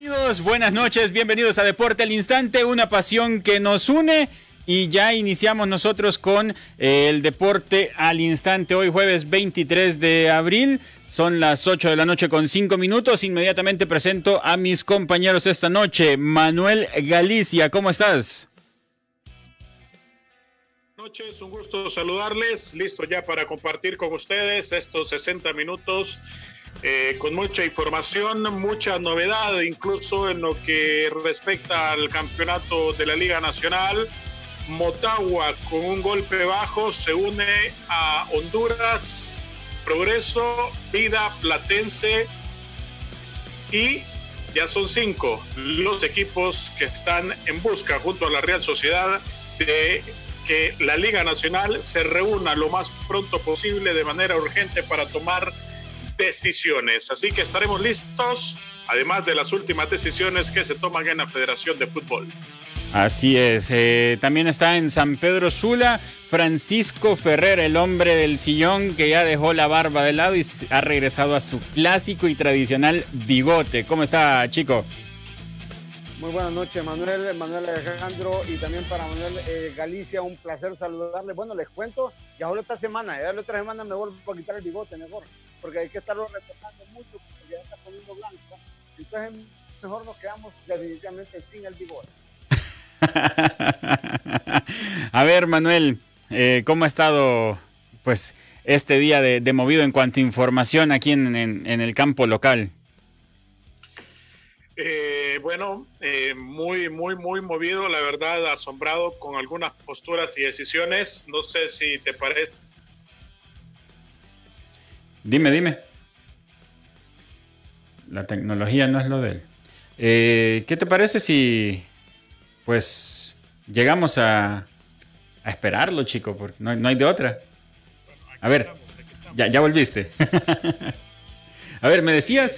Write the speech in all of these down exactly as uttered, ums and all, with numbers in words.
Bienvenidos, buenas noches, bienvenidos a Deporte al Instante, una pasión que nos une y ya iniciamos nosotros con eh, el Deporte al Instante. Hoy jueves veintitrés de abril, son las ocho de la noche con cinco minutos. Inmediatamente presento a mis compañeros esta noche. Manuel Galicia, ¿cómo estás? Buenas noches, un gusto saludarles, listo ya para compartir con ustedes estos sesenta minutos eh, con mucha información, mucha novedad, incluso en lo que respecta al campeonato de la Liga Nacional. Motagua con un golpe bajo se une a Honduras, Progreso, Vida, Platense y ya son cinco los equipos que están en busca junto a la Real Sociedad de que la Liga Nacional se reúna lo más pronto posible de manera urgente para tomar decisiones. Así que estaremos listos, además de las últimas decisiones que se toman en la Federación de Fútbol. Así es, eh, también está en San Pedro Sula Francisco Ferrer, el hombre del sillón que ya dejó la barba de lado y ha regresado a su clásico y tradicional bigote. ¿Cómo está, chico? Muy buenas noches, Manuel, Manuel Alejandro, y también para Manuel eh, Galicia, un placer saludarle. Bueno, les cuento, ya solo esta semana, ya la otra semana me vuelvo a quitar el bigote mejor, porque hay que estarlo retornando mucho, porque ya está poniendo blanco. Entonces, mejor nos quedamos definitivamente sin el bigote. A ver, Manuel, eh, ¿cómo ha estado pues este día de, de movido en cuanto a información aquí en, en, en el campo local? Eh, bueno, eh, muy, muy, muy movido, la verdad, asombrado con algunas posturas y decisiones. No sé si te parece. Dime, dime. La tecnología no es lo de él. Eh, ¿Qué te parece si, pues, llegamos a, a esperarlo, chico? Porque no, no hay de otra. A ver, ya, ya volviste. A ver, ¿me decías?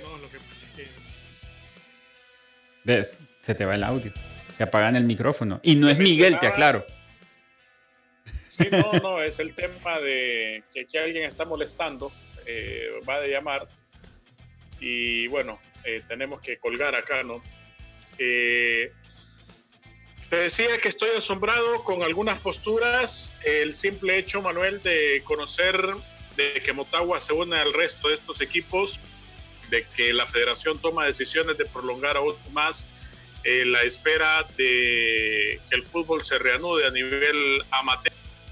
¿Ves? Se te va el audio. Te apagan el micrófono. Y no es Miguel, te aclaro. Sí, no, no, es el tema de que aquí alguien está molestando. Eh, va a llamar. Y bueno, eh, tenemos que colgar acá, ¿no? Eh, te decía que estoy asombrado con algunas posturas. El simple hecho, Manuel, de conocer de que Motagua se une al resto de estos equipos, de que la federación toma decisiones de prolongar aún más eh, la espera de que el fútbol se reanude a nivel amateur.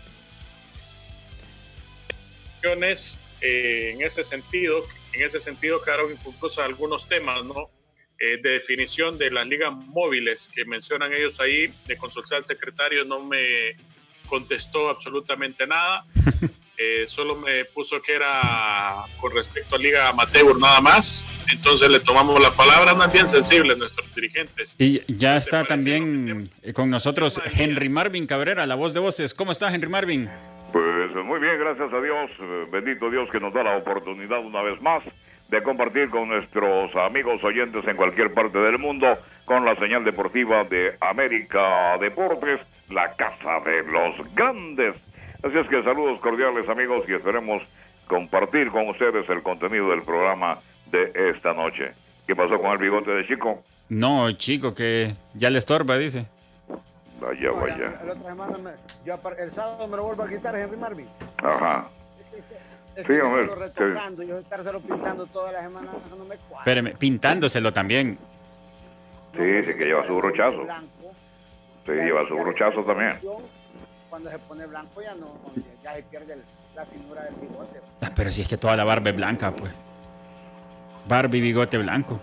Eh, en ese sentido, en ese sentido quedaron incluso algunos temas, ¿no? Eh, de definición de las ligas móviles que mencionan ellos ahí. De consultar al secretario, no me contestó absolutamente nada. Eh, solo me puso que era con respecto a Liga Amateur nada más. Entonces le tomamos la palabra. Andan bien sensibles nuestros dirigentes. Y ya está también con nosotros Henry Marvin Cabrera, la voz de voces. ¿Cómo está, Henry Marvin? Pues muy bien, gracias a Dios. Bendito Dios que nos da la oportunidad una vez más de compartir con nuestros amigos oyentes en cualquier parte del mundo con la señal deportiva de América Deportes, la casa de los grandes. Así es que saludos cordiales, amigos, y esperemos compartir con ustedes el contenido del programa de esta noche. ¿Qué pasó con el bigote de Chico? No, chico, que ya le estorba, dice. Vaya, No, vaya. La, la otra semana, me, yo, el sábado me lo vuelvo a quitar, Henry Marvin. Ajá. Es Sí, que hombre, yo retocando, sí. Yo estárselo pintando toda la semana, no me cuadra. Espérame, pintándoselo también. Sí, sí que lleva su brochazo. Sí, lleva su brochazo también. Cuando se pone blanco ya no, ya se pierde el, la finura del bigote. Ah, pero si es que toda la barba es blanca, pues. Barba y bigote blanco.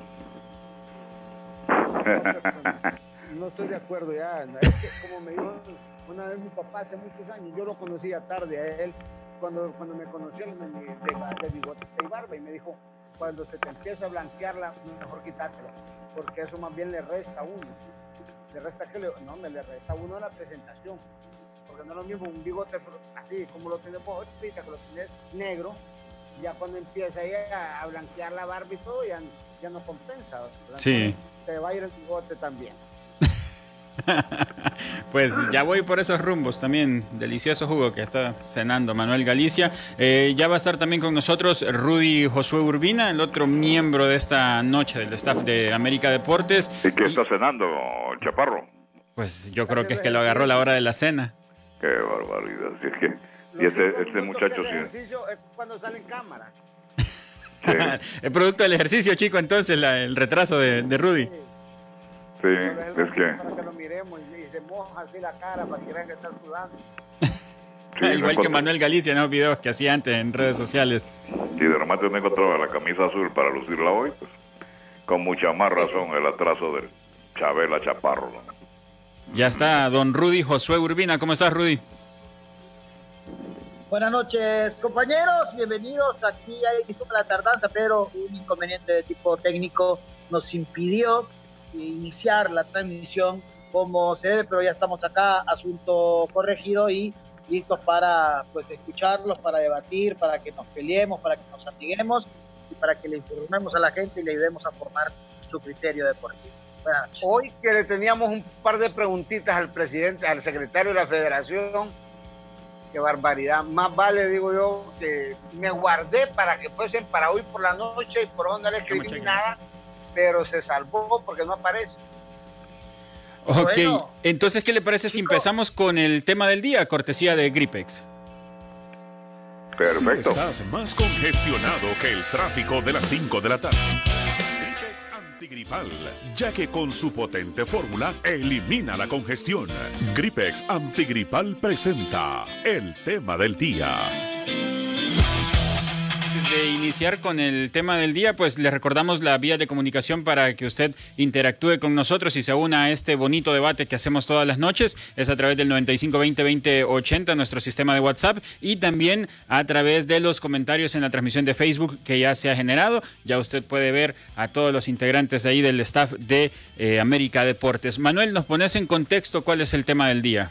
No estoy de acuerdo ya. Es que, como me dijo una vez mi papá hace muchos años, yo lo conocía tarde a él, cuando, cuando me conoció de, de, de bigote y barba, y me dijo, cuando se te empieza a blanquearla, mejor quitártela, porque eso más bien le resta a uno. Le resta que le, no, me le resta a uno la presentación. Porque no es lo mismo un bigote así como lo tenemos ahorita, que lo tienes negro, ya cuando empieza a, a blanquear la barba y todo, ya, ya no compensa. Sí. Se va a ir el bigote también. Pues ya voy por esos rumbos también. Delicioso jugo que está cenando Manuel Galicia. Eh, ya va a estar también con nosotros Rudy Josué Urbina, el otro miembro de esta noche del staff de América Deportes. ¿Y qué está cenando, el Chaparro? Pues yo creo que es que lo agarró a la hora de la cena. Qué barbaridad. Si es que, y este, este muchacho sí. Ejercicio es cuando sale en cámara. Sí. El producto del ejercicio, chico, entonces la, el retraso de, de Rudy. Sí, es que... Para que lo miremos y, y se moja así la cara para que vean que está sudando. Sí, igual que Manuel Galicia en los videos que hacía antes en redes sociales. Sí, de repente me encontraba la camisa azul para lucirla hoy, pues con mucha más razón el atraso del Chabela Chaparro, ¿no? Ya está don Rudy Josué Urbina. ¿Cómo estás, Rudy? Buenas noches, compañeros. Bienvenidos. Aquí hay disculpa la tardanza, pero un inconveniente de tipo técnico nos impidió iniciar la transmisión como se debe, pero ya estamos acá, asunto corregido y listos para pues escucharlos, para debatir, para que nos peleemos, para que nos amiguemos y para que le informemos a la gente y le ayudemos a formar su criterio deportivo. Buenas noches. Hoy que le teníamos un par de preguntitas al presidente, al secretario de la federación, qué barbaridad, más vale, digo yo, que me guardé para que fuesen para hoy por la noche y por donde no le escribí ni nada, pero se salvó porque no aparece. Ok, Bueno, entonces, ¿qué le parece si chico, empezamos con el tema del día, cortesía de Gripex? Perfecto. Si estás más congestionado que el tráfico de las cinco de la tarde. Gripex Antigripal, ya que con su potente fórmula elimina la congestión. Gripex Antigripal presenta el tema del día. Antes de iniciar con el tema del día, pues le recordamos la vía de comunicación para que usted interactúe con nosotros y se una a este bonito debate que hacemos todas las noches. Es a través del noventa y cinco veinte veinte ochenta, nuestro sistema de WhatsApp, y también a través de los comentarios en la transmisión de Facebook que ya se ha generado. Ya usted puede ver a todos los integrantes ahí del staff de eh, América Deportes. Manuel, ¿nos pones en contexto cuál es el tema del día?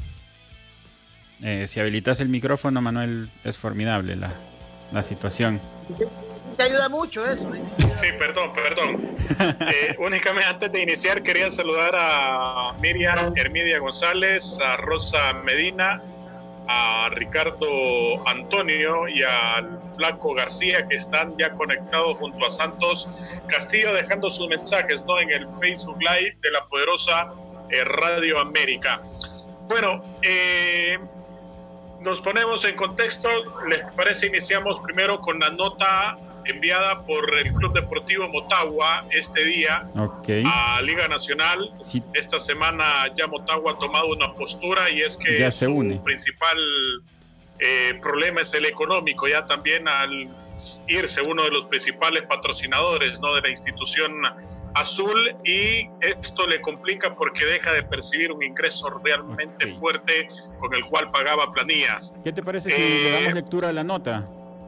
Eh, si habilitas el micrófono, Manuel, es formidable la... la situación. te ayuda mucho eso. Sí, perdón, perdón. Eh, únicamente antes de iniciar quería saludar a Miriam Hermidia González, a Rosa Medina, a Ricardo Antonio y al Flaco García, que están ya conectados junto a Santos Castillo, dejando sus mensajes, ¿no?, en el Facebook Live de la poderosa eh, Radio América. Bueno, eh, nos ponemos en contexto. ¿Les parece? Iniciamos primero con la nota enviada por el Club Deportivo Motagua este día okay. a Liga Nacional. Sí. Esta semana ya Motagua ha tomado una postura, y es que ya se su une. principal eh, problema es el económico, ya también al irse uno de los principales patrocinadores, ¿no?, de la institución azul, y esto le complica porque deja de percibir un ingreso realmente okay. fuerte con el cual pagaba planillas. ¿Qué te parece si eh, le damos lectura a la nota?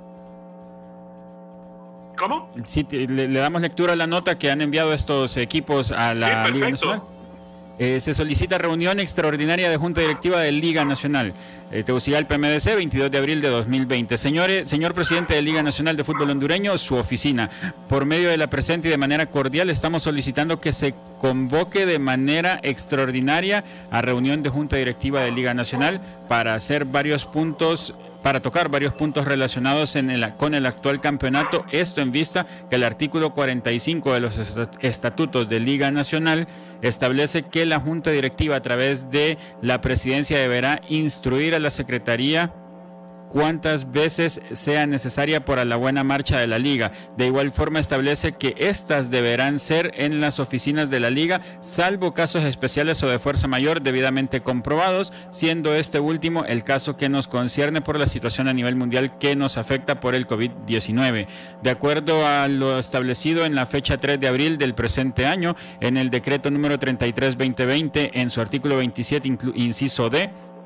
¿Cómo? Sí, le, le damos lectura a la nota que han enviado estos equipos a la sí, Liga Nacional. Eh, se solicita reunión extraordinaria de Junta Directiva de Liga Nacional. Eh, Tegucigalpa M D C, veintidós de abril de dos mil veinte. Señores, señor presidente de Liga Nacional de Fútbol Hondureño, su oficina. Por medio de la presente y de manera cordial, estamos solicitando que se convoque de manera extraordinaria a reunión de Junta Directiva de Liga Nacional para hacer varios puntos... para tocar varios puntos relacionados en el, con el actual campeonato, esto en vista que el artículo cuarenta y cinco de los estatutos de Liga Nacional establece que la Junta Directiva, a través de la presidencia, deberá instruir a la Secretaría cuántas veces sea necesaria para la buena marcha de la Liga. De igual forma, establece que estas deberán ser en las oficinas de la Liga, salvo casos especiales o de fuerza mayor debidamente comprobados, siendo este último el caso que nos concierne por la situación a nivel mundial que nos afecta por el COVID diecinueve. De acuerdo a lo establecido en la fecha tres de abril del presente año, en el decreto número treinta y tres veinte veinte, en su artículo veintisiete, inciso D,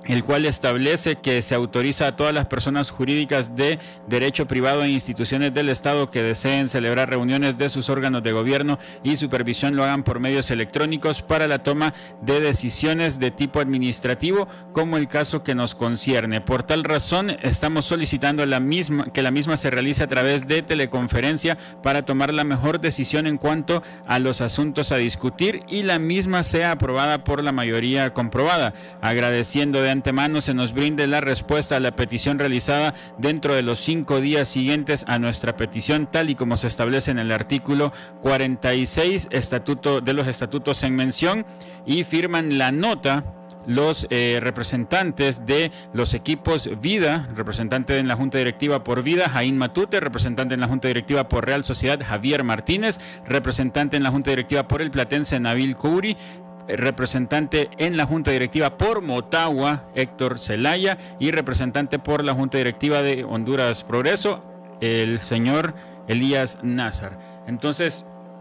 el cual establece que se autoriza a todas las personas jurídicas de derecho privado e instituciones del Estado que deseen celebrar reuniones de sus órganos de gobierno y supervisión lo hagan por medios electrónicos para la toma de decisiones de tipo administrativo, como el caso que nos concierne. Por tal razón, estamos solicitando la misma, que la misma se realice a través de teleconferencia para tomar la mejor decisión en cuanto a los asuntos a discutir y la misma sea aprobada por la mayoría comprobada, agradeciendo de antemano se nos brinde la respuesta a la petición realizada dentro de los cinco días siguientes a nuestra petición, tal y como se establece en el artículo cuarenta y seis estatuto de los estatutos en mención, y firman la nota los eh, representantes de los equipos Vida, representante en la Junta Directiva por Vida, Jaín Matute, representante en la Junta Directiva por Real Sociedad, Javier Martínez, representante en la Junta Directiva por el Platense, Nabil Kouri, representante en la Junta Directiva por Motagua, Héctor Zelaya, y representante por la Junta Directiva de Honduras Progreso, el señor Elías Nazar. Entonces,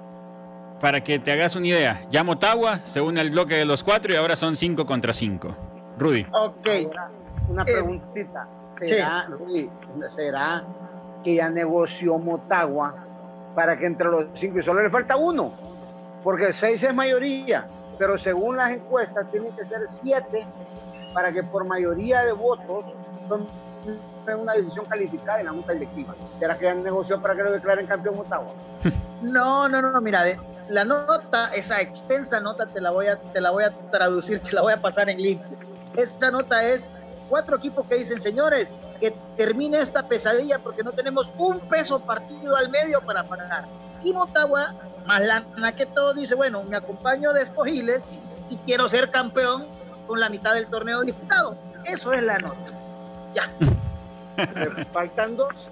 para que te hagas una idea, ya Motagua se une al bloque de los cuatro y ahora son cinco contra cinco. Rudy. Ok. Una Eh, preguntita. ¿Será, Rudy, ¿será que ya negoció Motagua para que entre los cinco y solo le falta uno? Porque el seis es mayoría, pero según las encuestas tienen que ser siete para que por mayoría de votos tomen una decisión calificada en la Junta Directiva. ¿Será que ya negoció para que lo declaren campeón Motagua? No, no, no, no, mira, ve, la nota, esa extensa nota te la voy a, te la voy a traducir, te la voy a pasar en limpio. Esa nota es cuatro equipos que dicen, señores, que termine esta pesadilla porque no tenemos un peso partido al medio para pagar. Y Motagua, más lana que todo, dice, bueno, me acompaño de estos giles y quiero ser campeón con la mitad del torneo disputado. Eso es la nota. Ya. Me faltan dos.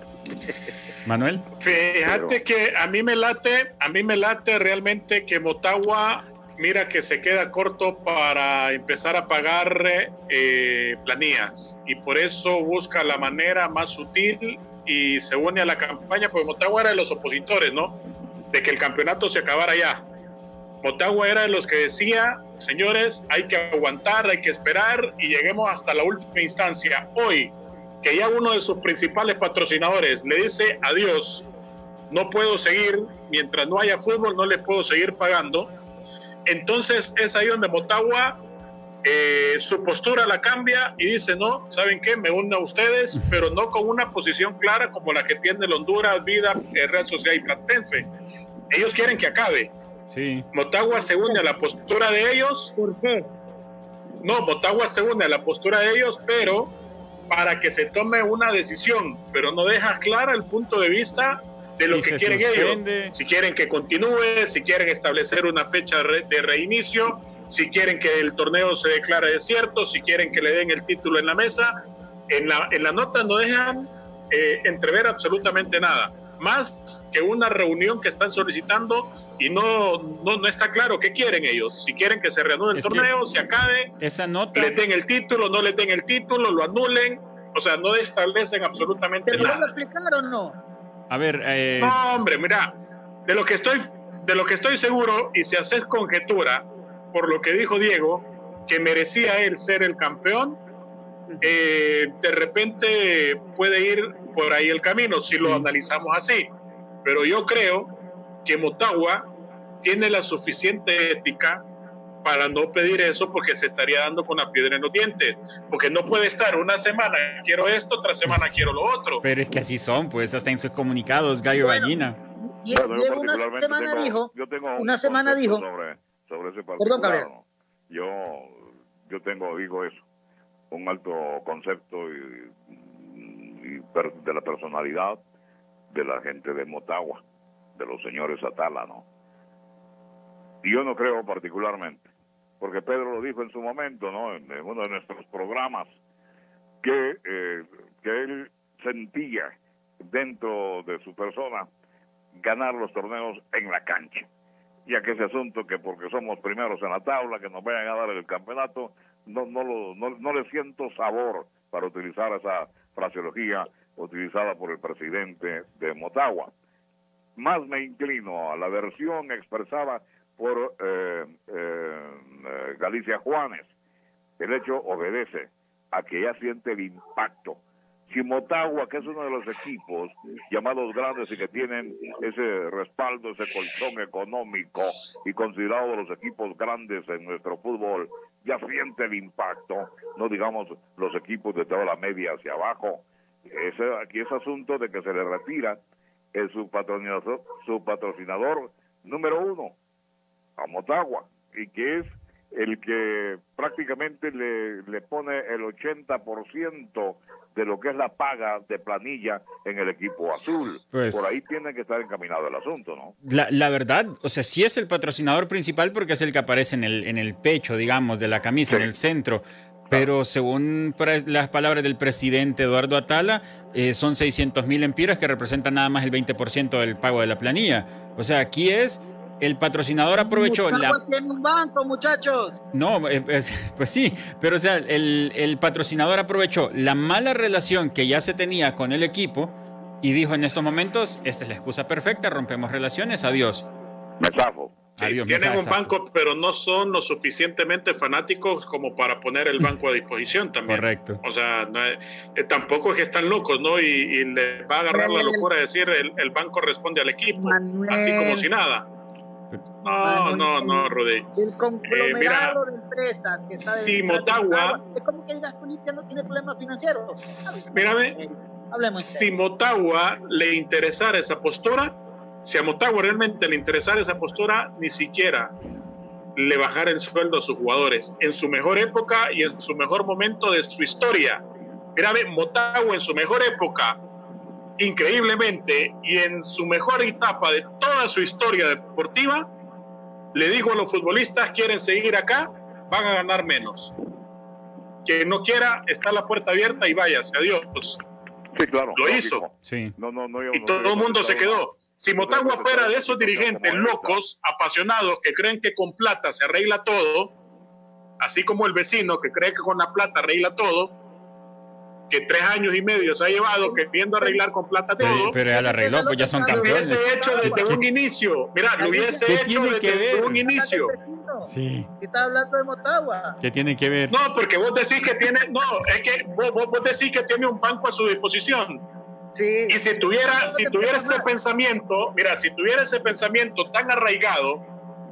Manuel. Fíjate que a mí me late, a mí me late realmente que Motagua, mira que se queda corto para empezar a pagar eh, planillas, y por eso busca la manera más sutil y se une a la campaña, porque Motagua era de los opositores, ¿no? De que el campeonato se acabara ya. Motagua era de los que decía, señores, hay que aguantar, hay que esperar y lleguemos hasta la última instancia. Hoy, que ya uno de sus principales patrocinadores le dice adiós, no puedo seguir, mientras no haya fútbol no les puedo seguir pagando, entonces es ahí donde Motagua eh, su postura la cambia y dice, no, ¿saben qué? Me uno a ustedes, pero no con una posición clara como la que tiene el Honduras, Vida, eh, Real Sociedad y Platense. Ellos quieren que acabe. Sí. Motagua se une a la postura de ellos. ¿Por qué? No, Motagua se une a la postura de ellos, pero para que se tome una decisión, pero no deja clara el punto de vista de lo si que quieren suspende. ellos. Si quieren que continúe, si quieren establecer una fecha de reinicio, si quieren que el torneo se declare desierto, si quieren que le den el título en la mesa. En la, en la nota no dejan eh, entrever absolutamente nada, más que una reunión que están solicitando y no, no, no está claro qué quieren ellos. Si quieren que se reanude el Es torneo, se acabe, esa nota, le den el título, no le den el título, lo anulen, o sea, no establecen absolutamente ¿Te lo voy a nada. explicar o no? a ver, eh, No, hombre, mira, de lo que estoy, de lo que estoy seguro, y si haces conjetura, por lo que dijo Diego, que merecía él ser el campeón, eh, de repente puede ir por ahí el camino, si Sí. lo analizamos así. Pero yo creo que Motagua tiene la suficiente ética para no pedir eso, porque se estaría dando con la piedra en los dientes, porque no puede estar una semana quiero esto, otra semana quiero lo otro. pero es que así son, pues, hasta en sus comunicados, gallo Bueno, gallina. Y, Bueno, yo y una particularmente semana tengo- dijo, yo tengo un una semana concepto dijo, sobre, sobre ese Perdón, particular, Gabriel. ¿no? Yo, yo tengo, digo eso, un alto concepto y, y per- de la personalidad de la gente de Motagua, de los señores Atala, ¿no? Y yo no creo particularmente, porque Pedro lo dijo en su momento, ¿no? En, en uno de nuestros programas, que, eh, que él sentía dentro de su persona ganar los torneos en la cancha, ya que ese asunto que porque somos primeros en la tabla, que nos vayan a dar el campeonato, no, no, lo, no, no le siento sabor, para utilizar esa fraseología utilizada por el presidente de Motagua. Más me inclino a la versión expresada por eh, eh, Galicia Juanes, el hecho obedece a que ya siente el impacto. Si Motagua, que es uno de los equipos llamados grandes y que tienen ese respaldo, ese colchón económico y considerado los equipos grandes en nuestro fútbol, ya siente el impacto, no digamos los equipos de toda la media hacia abajo. Ese, aquí es asunto de que se le retira el su patrocinador, su patrocinador número uno a Motagua, y que es el que prácticamente le, le pone el ochenta por ciento de lo que es la paga de planilla en el equipo azul. Pues, por ahí tiene que estar encaminado el asunto, ¿no? La, la verdad, o sea, sí es el patrocinador principal porque es el que aparece en el, en el pecho, digamos, de la camisa, sí, en el centro. Pero según las palabras del presidente Eduardo Atala, eh, son seiscientos mil empiras que representan nada más el veinte por ciento del pago de la planilla. O sea, aquí es... El patrocinador aprovechó la... tiene un banco, muchachos. No, eh, pues, pues sí, pero o sea, el, el patrocinador aprovechó la mala relación que ya se tenía con el equipo y dijo en estos momentos, esta es la excusa perfecta, rompemos relaciones, adiós. Me zafo. Sí, adiós, tienen un banco, pero no son lo suficientemente fanáticos como para poner el banco a disposición también. Correcto. O sea, no es, eh, tampoco es que están locos, ¿no? Y, y le va a agarrar Manuel, la locura de decir el, el banco responde al equipo, Manuel, así como si nada. No, no, no, Rudy. El conglomerado eh, mira, de empresas que está si Motagua, es como que digas Olimpia no tiene problemas financieros. Mírame, Hablemos si Motagua le interesara esa postura, si a Motagua realmente le interesara esa postura, ni siquiera le bajara el sueldo a sus jugadores en su mejor época y en su mejor momento de su historia. Mírame, Motagua en su mejor época, increíblemente, y en su mejor etapa de toda su historia deportiva, le dijo a los futbolistas, quieren seguir acá, van a ganar menos. Que no quiera, está la puerta abierta y váyase, adiós. Sí, claro. Lo hizo. Sí. No, no, no, yo, y no, todo el mundo no, se quedó. Si Motagua fuera de esos dirigentes locos, apasionados, que creen que con plata se arregla todo, así como el vecino que cree que con la plata arregla todo, que tres años y medio se ha llevado queriendo arreglar con plata todo. Pero, pero ya lo arregló, pues ya son campeones. Lo hubiese hecho desde un inicio. Mira, lo hubiese hecho desde un inicio. Sí. ¿Qué está hablando de Motagua? ¿Qué tiene que ver? No, porque vos decís que tiene, no, es que vos, vos, vos decís que tiene un banco a su disposición. Sí. Y si tuviera, si tuviera ese pensamiento, mira, si tuviera ese pensamiento tan arraigado,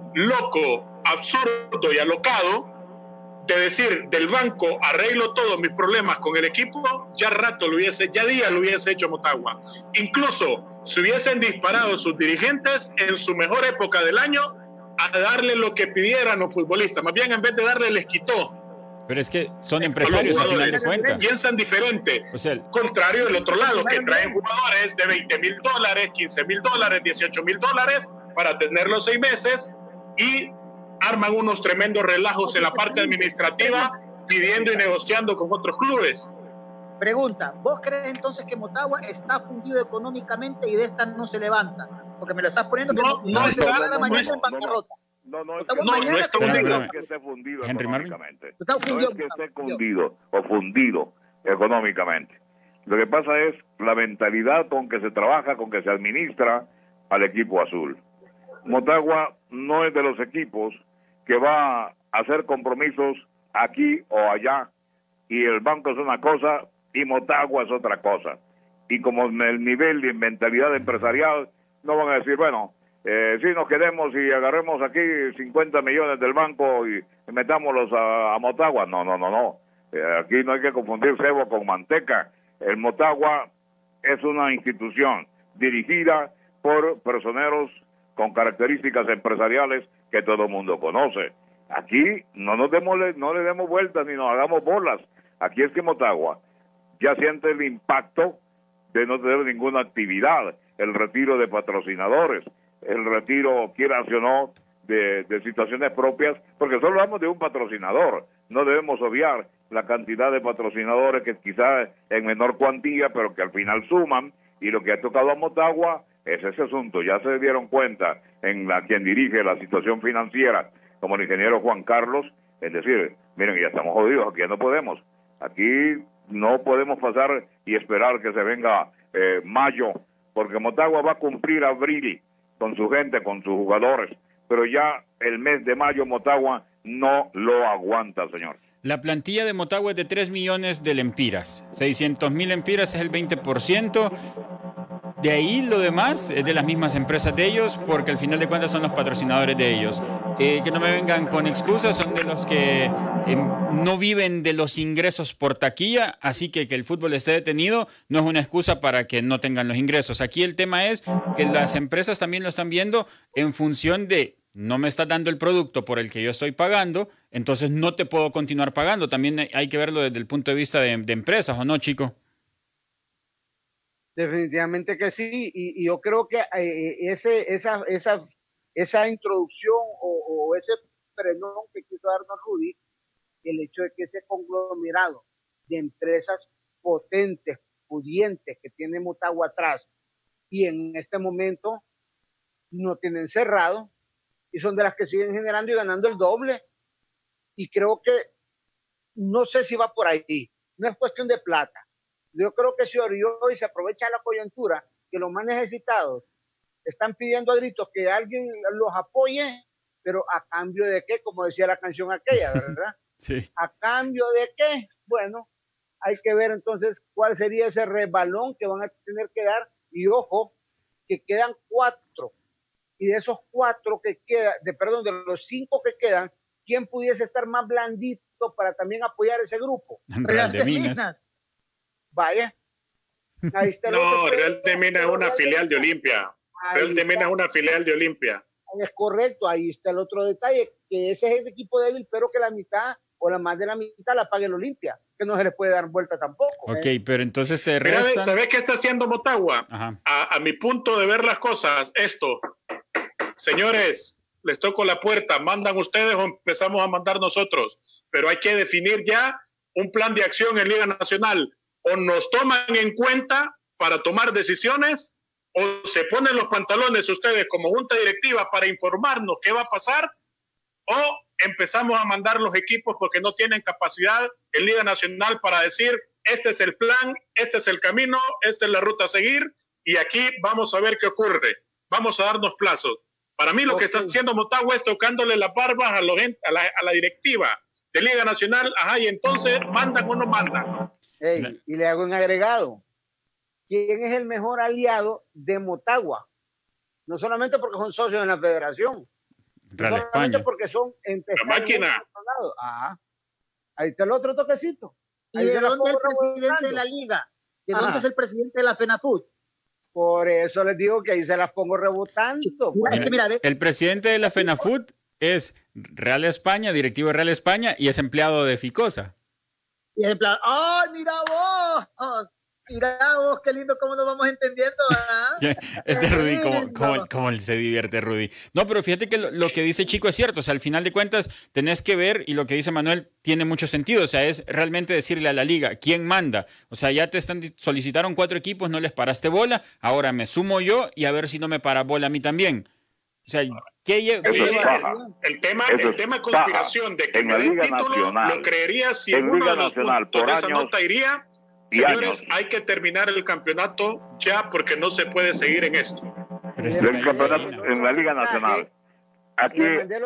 loco, absurdo y alocado, de decir, del banco arreglo todos mis problemas con el equipo, ya rato lo hubiese, ya día lo hubiese hecho Motagua. Incluso se hubiesen disparado sus dirigentes en su mejor época del año a darle lo que pidieran los futbolistas. Más bien, en vez de darle, les quitó. Pero es que son empresarios al final de cuentas. Piensan diferente. O sea, contrario del otro lado, que traen jugadores de veinte mil dólares, quince mil dólares, dieciocho mil dólares para tenerlos seis meses y arman unos tremendos relajos en la parte administrativa pidiendo y negociando con otros clubes. Pregunta, ¿vos crees entonces que Motagua está fundido económicamente y de esta no se levanta? Porque me lo estás poniendo que no, no, no está, la mañana en bancarrota. No, no, no, no, no, no está fundido. No es que esté fundido Henry económicamente. Está fundido, no es que esté fundido o fundido económicamente. Lo que pasa es la mentalidad con que se trabaja, con que se administra al equipo azul. Motagua no es de los equipos que va a hacer compromisos aquí o allá, y el banco es una cosa y Motagua es otra cosa. Y como en el nivel de mentalidad empresarial, no van a decir, bueno, eh, si nos quedemos y agarremos aquí cincuenta millones del banco y metámoslos a, a Motagua. No, no, no, no. Eh, aquí no hay que confundir cebo con manteca. El Motagua es una institución dirigida por personeros con características empresariales que todo el mundo conoce. Aquí no nos demos, no le demos vueltas ni nos hagamos bolas. Aquí es que Motagua ya siente el impacto de no tener ninguna actividad, el retiro de patrocinadores, el retiro, quieras o no, de, de situaciones propias, porque solo hablamos de un patrocinador. No debemos obviar la cantidad de patrocinadores que quizás en menor cuantía, pero que al final suman, y lo que ha tocado a Motagua es ese asunto. Ya se dieron cuenta en la quien dirige la situación financiera, como el ingeniero Juan Carlos, es decir, miren, ya estamos jodidos, aquí ya no podemos. Aquí no podemos pasar y esperar que se venga eh, mayo, porque Motagua va a cumplir abril con su gente, con sus jugadores, pero ya el mes de mayo Motagua no lo aguanta, señor. La plantilla de Motagua es de tres millones de lempiras. seiscientos mil lempiras es el veinte por ciento. De ahí lo demás es de las mismas empresas de ellos, porque al final de cuentas son los patrocinadores de ellos. Eh, que no me vengan con excusas, son de los que eh, no viven de los ingresos por taquilla, así que que el fútbol esté detenido no es una excusa para que no tengan los ingresos. Aquí el tema es que las empresas también lo están viendo en función de no me estás dando el producto por el que yo estoy pagando, entonces no te puedo continuar pagando. También hay que verlo desde el punto de vista de, de empresas, ¿o no, chico? Definitivamente que sí, y, y yo creo que eh, ese, esa, esa, esa introducción o, o ese frenón que quiso darnos Rudy, el hecho de que ese conglomerado de empresas potentes, pudientes que tiene Motagua atrás y en este momento no tienen cerrado y son de las que siguen generando y ganando el doble, y creo que no sé si va por ahí, no es cuestión de plata. Yo creo que se orió y se aprovecha la coyuntura que los más necesitados están pidiendo a gritos que alguien los apoye, pero a cambio de qué, como decía la canción aquella, ¿verdad? Sí. ¿A cambio de qué? Bueno, hay que ver entonces cuál sería ese resbalón que van a tener que dar, y ojo, que quedan cuatro, y de esos cuatro que quedan, de, perdón, de los cinco que quedan, ¿quién pudiese estar más blandito para también apoyar ese grupo? Real de Minas. Vaya. Ahí está el no, otro, Real de Minas es una filial de Olimpia. Real de Minas es una filial de Olimpia. Es correcto, ahí está el otro detalle, que ese es el equipo débil, pero que la mitad o la más de la mitad la pague el Olimpia, que no se le puede dar vuelta tampoco. Ok, ¿eh? pero entonces te restan... Mira, ¿sabes qué está haciendo Motagua? A, a mi punto de ver las cosas, esto. Señores, les toco la puerta, ¿mandan ustedes o empezamos a mandar nosotros? Pero hay que definir ya un plan de acción en Liga Nacional. O nos toman en cuenta para tomar decisiones, o se ponen los pantalones ustedes como junta directiva para informarnos qué va a pasar, o empezamos a mandar los equipos porque no tienen capacidad en Liga Nacional para decir, este es el plan, este es el camino, esta es la ruta a seguir, y aquí vamos a ver qué ocurre. Vamos a darnos plazos. Para mí lo okay. que está haciendo Motagua es tocándole las barbas a, los, a, la, a la directiva de Liga Nacional, ajá, y entonces mandan o no mandan. Hey, y le hago un agregado. ¿Quién es el mejor aliado de Motagua? No solamente porque son socios en la federación, Real no solamente España. porque son entre la máquina. Ah, ahí está el otro toquecito. ¿Y de dónde es el presidente de la liga? ¿De Ajá. dónde es el presidente de la FENAFUT? Por eso les digo que ahí se las pongo rebotando. Mira, es que mira, el presidente de la FENAFUT es Real España, directivo de Real España, y es empleado de Ficosa. Y es en plan, ¡ay, mira vos! Oh, mira vos, qué lindo cómo nos vamos entendiendo, ¿verdad? Este Rudy, cómo, cómo, cómo se divierte Rudy. No, pero fíjate que lo, lo que dice Chico es cierto. O sea, al final de cuentas tenés que ver, y lo que dice Manuel tiene mucho sentido. O sea, es realmente decirle a la liga, ¿quién manda? O sea, ya te están solicitaron cuatro equipos, no les paraste bola, ahora me sumo yo y a ver si no me para bola a mí también. O sea, ¿qué, lle qué lleva? El tema, el tema de conspiración de que en me den título, Nacional, lo creería si en uno de los Nacional, puntos de esa años, nota iría. Señores, años. hay que terminar el campeonato ya porque no se puede seguir en esto. El campeonato en la Liga Nacional. Aquí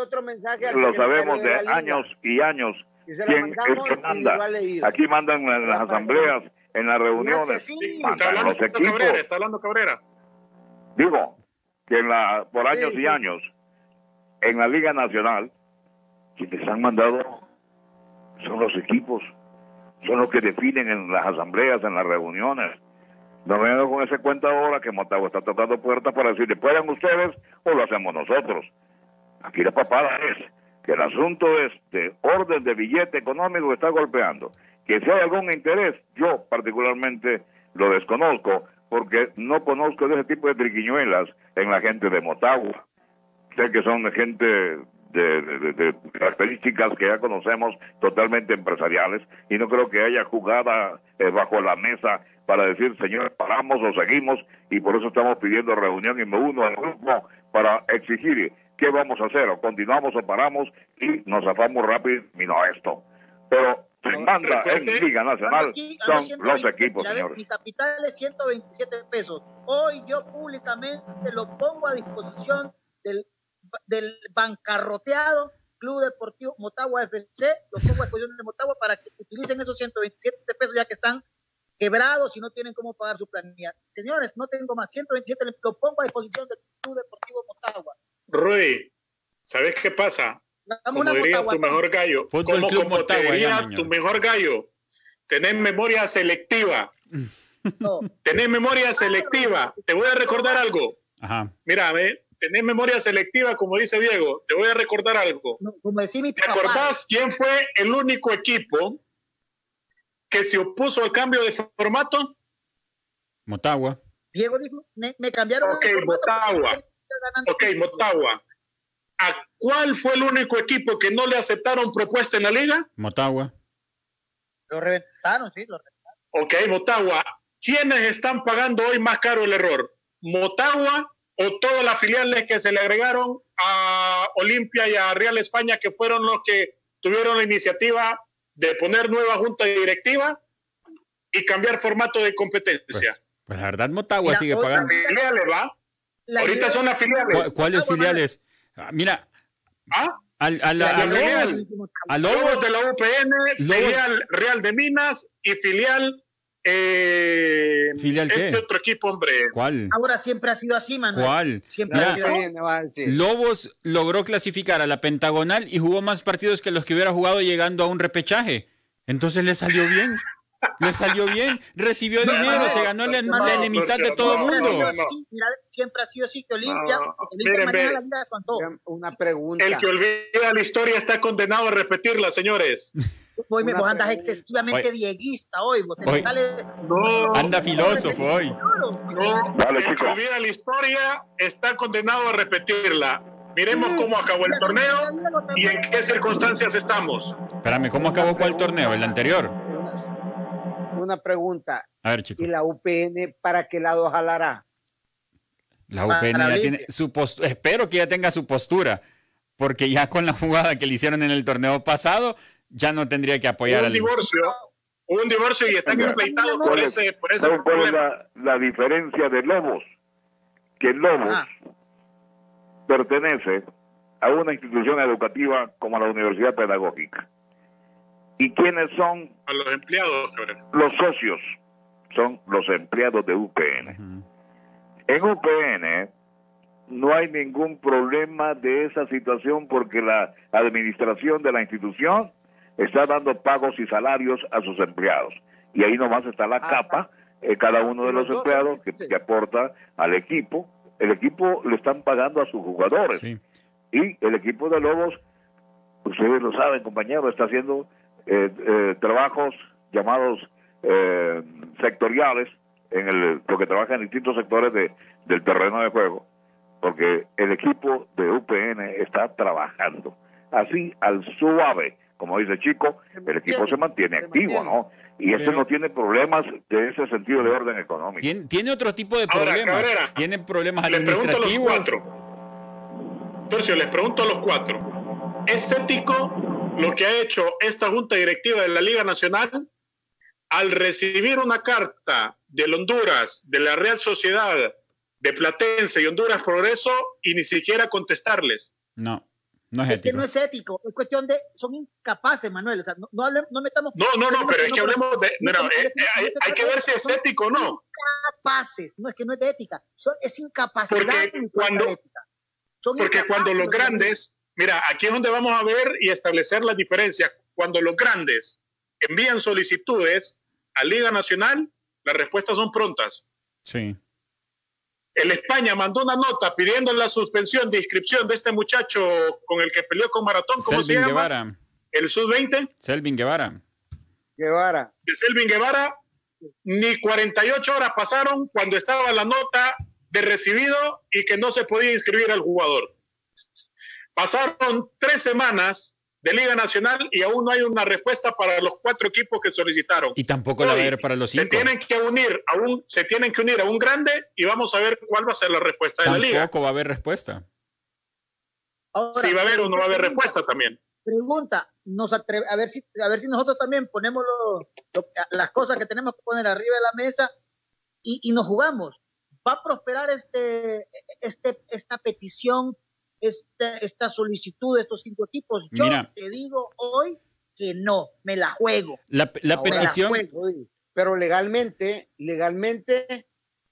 lo sabemos de años y años. ¿Quién es que manda? Aquí mandan en las asambleas, en las reuniones. Sí, está hablando Cabrera, está hablando Cabrera. Digo, que en la, por años sí, y sí. años, en la Liga Nacional, quienes han mandado son los equipos, son los que definen en las asambleas, en las reuniones. No vengan con ese cuenta ahora que Motagua está tratando puertas para decirle, puedan ustedes o lo hacemos nosotros. Aquí la papada es que el asunto es de orden de billete económico que está golpeando. Que si hay algún interés, yo particularmente lo desconozco, porque no conozco de ese tipo de triquiñuelas en la gente de Motagua. Sé que son gente de, de, de, de características que ya conocemos, totalmente empresariales, y no creo que haya jugada eh, bajo la mesa para decir, señores, paramos o seguimos, y por eso estamos pidiendo reunión y me uno al grupo para exigir qué vamos a hacer, o continuamos o paramos y nos zafamos rápido y terminó esto. Pero se manda en Liga Nacional, aquí, son los equipos, mira, señores. Mi capital es ciento veintisiete pesos. Hoy yo públicamente lo pongo a disposición del, del bancarroteado Club Deportivo Motagua F C, los pongo a disposición de Motagua para que utilicen esos ciento veintisiete pesos ya que están quebrados y no tienen cómo pagar su planilla. Señores, no tengo más, ciento veintisiete lo pongo a disposición del Club Deportivo Motagua. Rudy, ¿sabes qué pasa? Dame Como una diría Motagua, tu mejor gallo, Fútbol como, Club como Motagua, te diría ya, tu mañana. mejor gallo, tenés memoria selectiva. no. Tenés memoria selectiva. Te voy a recordar algo. Ajá. Mira, ve, tenés memoria selectiva, como dice Diego. Te voy a recordar algo. No, como decía mi ¿Te papá, acordás quién fue el único equipo que se opuso al cambio de formato? Motagua. Diego dijo, me, me cambiaron Ok, el formato Motagua. porque estoy ganando Ok, títulos. Motagua. ¿A cuál fue el único equipo que no le aceptaron propuesta en la liga? Motagua. Lo reventaron, sí, lo reventaron. Ok, Motagua. ¿Quiénes están pagando hoy más caro el error? ¿Motagua o todas las filiales que se le agregaron a Olimpia y a Real España, que fueron los que tuvieron la iniciativa de poner nueva junta directiva y cambiar formato de competencia? Pues, pues la verdad, Motagua Mira, sigue hoy pagando. Las filiales, ¿va? La Ahorita idea- son las filiales. ¿Cu- ¿Cuáles Motagua, filiales? Ah, mira, ¿Ah? al, al, La- a la Lobos, filial. a Lobos Lobos, de la U P N, Lobos. filial Real de Minas y filial eh, ¿Filial qué? este otro equipo, hombre. ¿cuál? Ahora siempre ha sido así, Manuel. ¿Cuál? Siempre Mira, ha sido así. Viene, va a decir. Lobos logró clasificar a la pentagonal y jugó más partidos que los que hubiera jugado llegando a un repechaje. Entonces le salió bien. Le salió bien. Recibió No, dinero, no, se ganó la, no, la enemistad no, de todo el no, mundo. no, no. Mira, siempre ha sido así que Olimpia, No, porque Olimpia miren, maneja ve. la vida con todo. Una pregunta. El que olvida la historia está condenado a repetirla, señores. Hoy me Una vos andas pregunta. excesivamente Hoy- dieguista hoy. Vos te Hoy- sale... No, Anda filósofo hoy. no. Dale, El que chico. olvida la historia está condenado a repetirla. Miremos cómo acabó el torneo y en qué circunstancias estamos. Espérame, ¿cómo acabó cuál torneo? ¿El anterior? Una, una pregunta. A ver, chicos. ¿Y la U P N para qué lado jalará? La U P N Para ya Olimpia. tiene su postura. Espero que ya tenga su postura. Porque ya con la jugada que le hicieron en el torneo pasado, ya no tendría que apoyar Hubo al. un divorcio, hubo un divorcio y están Ya. empleitados por ese, por ese ¿Saben cuál es problema. la, la diferencia de Lobos? Que Lobos Ah. pertenece a una institución educativa como la Universidad Pedagógica. ¿Y quiénes son A los empleados, cabrón. los socios? Son los empleados de U P N. Ujú. En U P N no hay ningún problema de esa situación porque la administración de la institución está dando pagos y salarios a sus empleados. Y ahí nomás está la Ah, capa, eh, cada uno de y los los dos empleados son que, quince. que aporta al equipo. El equipo le están pagando a sus jugadores. Sí. Y el equipo de Lobos, ustedes lo saben, compañeros, está haciendo eh, eh, trabajos llamados eh, sectoriales, en el porque trabaja en distintos sectores de, del terreno de juego, porque el equipo de U P N está trabajando así al suave, como dice Chico, el equipo se mantiene se activo, mantiene. ¿no? Y este Pero- no tiene problemas de ese sentido de orden económico. Tiene, tiene otro tipo de Ahora, problemas. Cabrera, tiene problemas Les pregunto a los administrativos. cuatro. Tercio, les pregunto a los cuatro. ¿Es ético lo que ha hecho esta Junta Directiva de la Liga Nacional al recibir una carta del Honduras, de la Real Sociedad, de Platense y Honduras Progreso y ni siquiera contestarles? No, no es Es que ético. no es ético, es cuestión de, son incapaces, Manuel, o sea, no, no, hablemos- no metamos... No, no, no, pero es que hablemos de... No, Mira, no, eh, eh, hay, hay que ver si es ético o no. Incapaces, no es que no es de ética, son, es incapacidad Porque en cuando- cuanto a ética. Son Porque incapaces cuando los de- grandes, mira, aquí es donde vamos a ver y establecer la diferencia. Cuando los grandes envían solicitudes a Liga Nacional, las respuestas son prontas. Sí. El España mandó una nota pidiendo la suspensión de inscripción de este muchacho con el que peleó con Maratón, ¿cómo se Selvin llama? Guevara. El sub veinte Selvin Guevara. Guevara. de Selvin Guevara. Ni cuarenta y ocho horas pasaron cuando estaba la nota de recibido y que no se podía inscribir al jugador. Pasaron tres semanas de Liga Nacional y aún no hay una respuesta para los cuatro equipos que solicitaron. Y tampoco la va a Hoy haber para los se cinco. tienen que unir a un se tienen que unir a un grande y vamos a ver cuál va a ser la respuesta de la liga. Tampoco va a haber respuesta. Ahora, Si va a haber o no va a haber pregunta, respuesta también. Pregunta, nos atreve, a ver si a ver si nosotros también ponemos lo- lo- las cosas que tenemos que poner arriba de la mesa y, y nos jugamos. ¿Va a prosperar este, este, esta petición este, esta solicitud de estos cinco equipos. Yo Mira, te digo hoy que no, me la juego. La, la Ahora, petición... me la juego. Pero legalmente, legalmente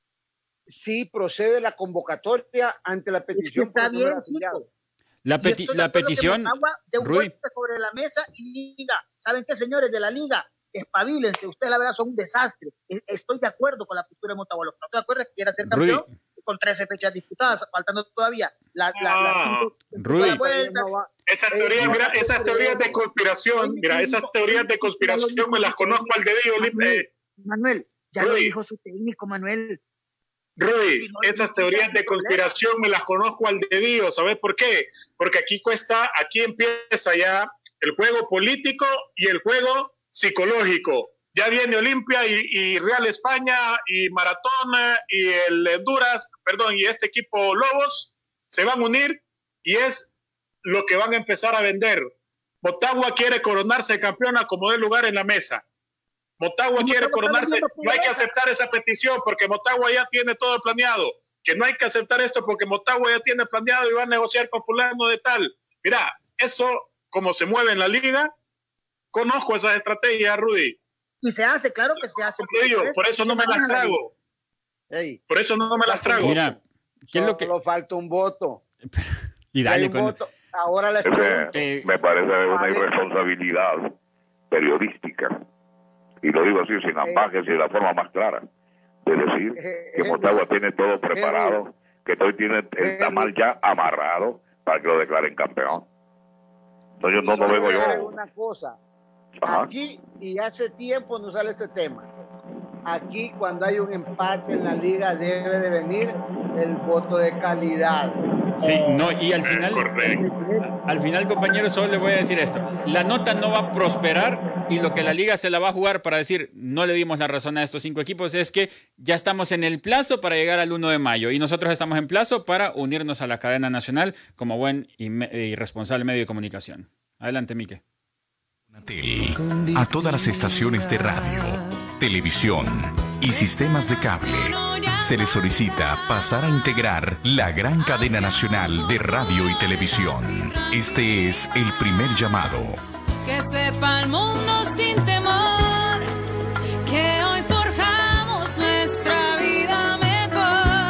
sí procede la convocatoria ante la petición. Es que está por el número bien, afiliado. chico. La, Y peti estoy de la acuerdo que petición, Motagua dé un Rudy, golpe sobre la mesa y diga, ¿saben qué, señores de la liga? Espabilense, ustedes la verdad son un desastre. E- Estoy de acuerdo con la postura de Motagua. Lo que no estoy de acuerdo es que quiera ser Rudy. campeón con trece fechas disputadas, faltando todavía la, la, Ah, las cinco. Rudy. la vuelta. No va- Esas Eh, teorías, no, mira, no, esas no, teorías de no. conspiración, mira, esas teorías de conspiración me las conozco al dedillo, Manuel, eh, Manuel, ya lo Rudy. dijo su técnico, Manuel. Rudy, Si no, esas no teorías tiene de problema. conspiración me las conozco al dedillo, ¿sabes por qué? Porque aquí cuesta, aquí empieza ya el juego político y el juego psicológico. Ya viene Olimpia y, y Real España y Maratón y el Honduras, perdón, y este equipo Lobos se van a unir y es lo que van a empezar a vender. Motagua quiere coronarse campeona como dé lugar en la mesa. Motagua quiere coronarse, no hay que aceptar esa petición porque Motagua ya tiene todo planeado, que no hay que aceptar esto porque Motagua ya tiene planeado y va a negociar con fulano de tal. Mira, eso como se mueve en la liga, conozco esa estrategia, Rudy. Y se hace, claro que se hace. Te digo, por eso no me las trago, Ey, por eso no me las trago. mira, ¿qué es lo que...? solo falta un voto. Y Hay dale un con... voto. Ahora les Ese pregunto. Eh, me parece una Vale. irresponsabilidad periodística. Y lo digo así, sin ambajes y de la forma más clara. De decir Eh, que eh, Motagua tiene todo preparado, que hoy tiene el eh, tamal ya amarrado para que lo declaren campeón. No, yo no lo solo veo voy a agregar yo. una cosa. Ajá. Aquí, y hace tiempo no sale este tema, aquí cuando hay un empate en la liga debe de venir el voto de calidad. sí, no, y al final... Correcto. Al final, compañeros, solo le voy a decir esto. La nota no va a prosperar y lo que la liga se la va a jugar para decir no le dimos la razón a estos cinco equipos es que ya estamos en el plazo para llegar al uno de mayo y nosotros estamos en plazo para unirnos a la cadena nacional como buen y, me- y responsable medio de comunicación. Adelante, Mique. A todas las estaciones de radio, televisión y sistemas de cable se les solicita pasar a integrar la gran cadena nacional de radio y televisión. Este es el primer llamado. Que sepa el mundo sin temor que hoy forjamos nuestra vida mejor.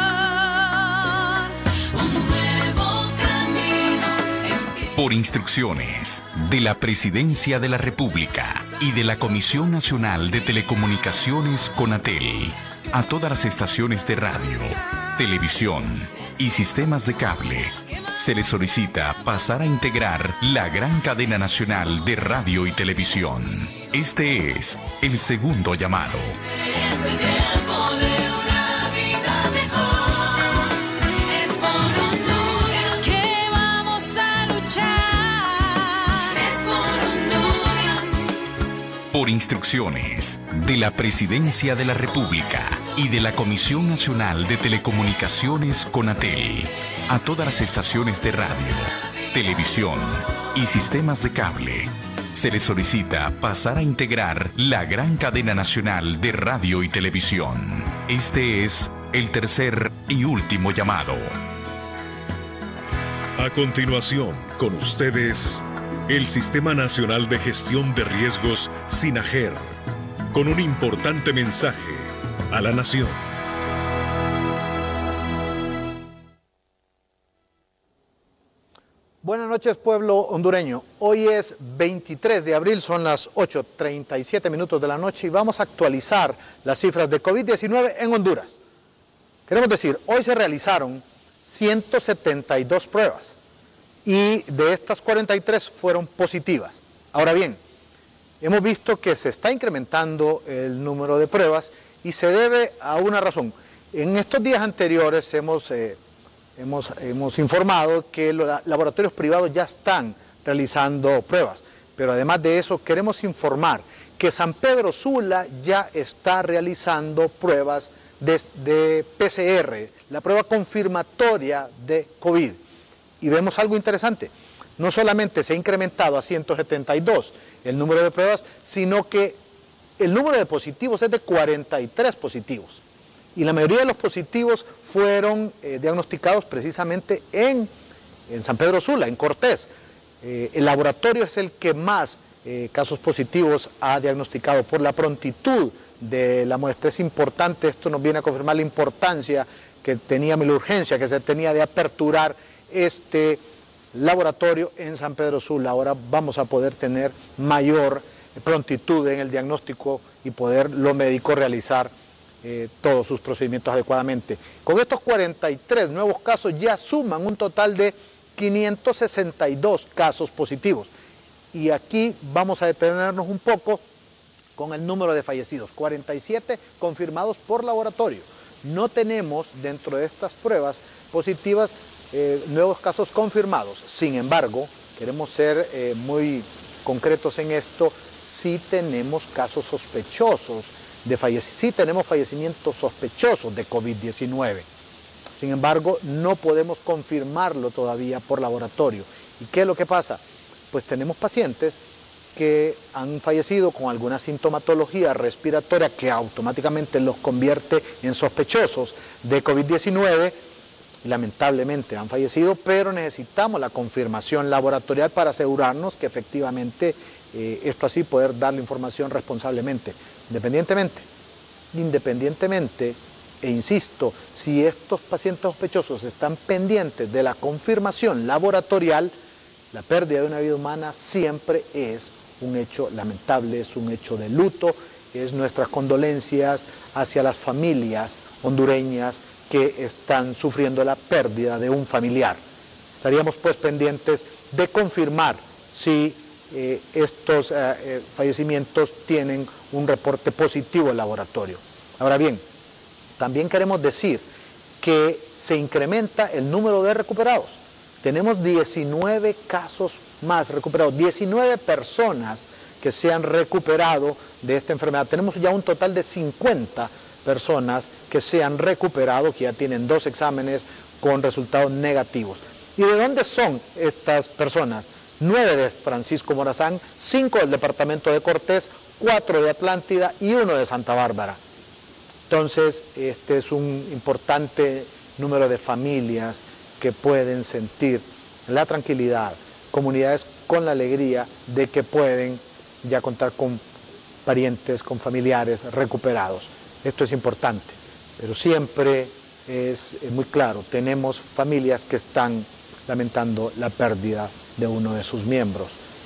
Un nuevo camino. Por instrucciones de la Presidencia de la República y de la Comisión Nacional de Telecomunicaciones CONATEL, a todas las estaciones de radio, televisión y sistemas de cable, se les solicita pasar a integrar la gran cadena nacional de radio y televisión. Este es el segundo llamado. Es el tiempo de una vida mejor. Es por Honduras que vamos a luchar. Es por Honduras. Por instrucciones de la Presidencia de la República y de la Comisión Nacional de Telecomunicaciones CONATEL, a todas las estaciones de radio, televisión y sistemas de cable, se les solicita pasar a integrar la gran cadena nacional de radio y televisión. Este es el tercer y último llamado. A continuación, con ustedes, el Sistema Nacional de Gestión de Riesgos SINAGER, con un importante mensaje a la nación. Buenas noches, pueblo hondureño. Hoy es veintitrés de abril, son las ocho treinta y siete minutos de la noche y vamos a actualizar las cifras de COVID diecinueve en Honduras. Queremos decir, hoy se realizaron ciento setenta y dos pruebas y de estas cuarenta y tres fueron positivas. Ahora bien, hemos visto que se está incrementando el número de pruebas y se debe a una razón. En estos días anteriores hemos... Eh, Hemos, hemos informado que los laboratorios privados ya están realizando pruebas, pero además de eso queremos informar que San Pedro Sula ya está realizando pruebas de, de P C R, la prueba confirmatoria de COVID. Y vemos algo interesante, no solamente se ha incrementado a ciento setenta y dos el número de pruebas, sino que el número de positivos es de cuarenta y tres positivos. Y la mayoría de los positivos fueron eh, diagnosticados precisamente en en San Pedro Sula, en Cortés. Eh, el laboratorio es el que más eh, casos positivos ha diagnosticado por la prontitud de la muestra. Es importante, esto nos viene a confirmar la importancia que teníamos, la urgencia que se tenía de aperturar este laboratorio en San Pedro Sula. Ahora vamos a poder tener mayor prontitud en el diagnóstico y poder los médicos realizar eh, todos sus procedimientos adecuadamente. Con estos cuarenta y tres nuevos casos ya suman un total de quinientos sesenta y dos casos positivos. Y aquí vamos a detenernos un poco con el número de fallecidos, cuarenta y siete confirmados por laboratorio. No tenemos dentro de estas pruebas positivas eh, nuevos casos confirmados. Sin embargo, queremos ser eh, muy concretos en esto, sí tenemos casos sospechosos de fallecimientos, sí tenemos fallecimientos sospechosos de COVID diecinueve. Sin embargo, no podemos confirmarlo todavía por laboratorio. ¿Y qué es lo que pasa? Pues tenemos pacientes que han fallecido con alguna sintomatología respiratoria que automáticamente los convierte en sospechosos de COVID diecinueve. Lamentablemente han fallecido, pero necesitamos la confirmación laboratorial para asegurarnos que efectivamente eh, esto así poder dar la información responsablemente. Independientemente, independientemente, e insisto, si estos pacientes sospechosos están pendientes de la confirmación laboratorial, la pérdida de una vida humana siempre es un hecho lamentable, es un hecho de luto, es nuestras condolencias hacia las familias hondureñas que están sufriendo la pérdida de un familiar. Estaríamos pues pendientes de confirmar si eh, estos eh, eh, fallecimientos tienen un reporte positivo en laboratorio. Ahora bien, también queremos decir que se incrementa el número de recuperados. Tenemos diecinueve casos más recuperados, diecinueve personas que se han recuperado de esta enfermedad. Tenemos ya un total de cincuenta personas que se han recuperado, que ya tienen dos exámenes con resultados negativos. ¿Y de dónde son estas personas? Nueve de Francisco Morazán, cinco del departamento de Cortés, cuatro de Atlántida y uno de Santa Bárbara. Entonces, este es un importante número de familias que pueden sentir la tranquilidad, comunidades con la alegría de que pueden ya contar con parientes, con familiares recuperados. Esto es importante, pero siempre es muy claro, tenemos familias que están lamentando la pérdida de uno de sus miembros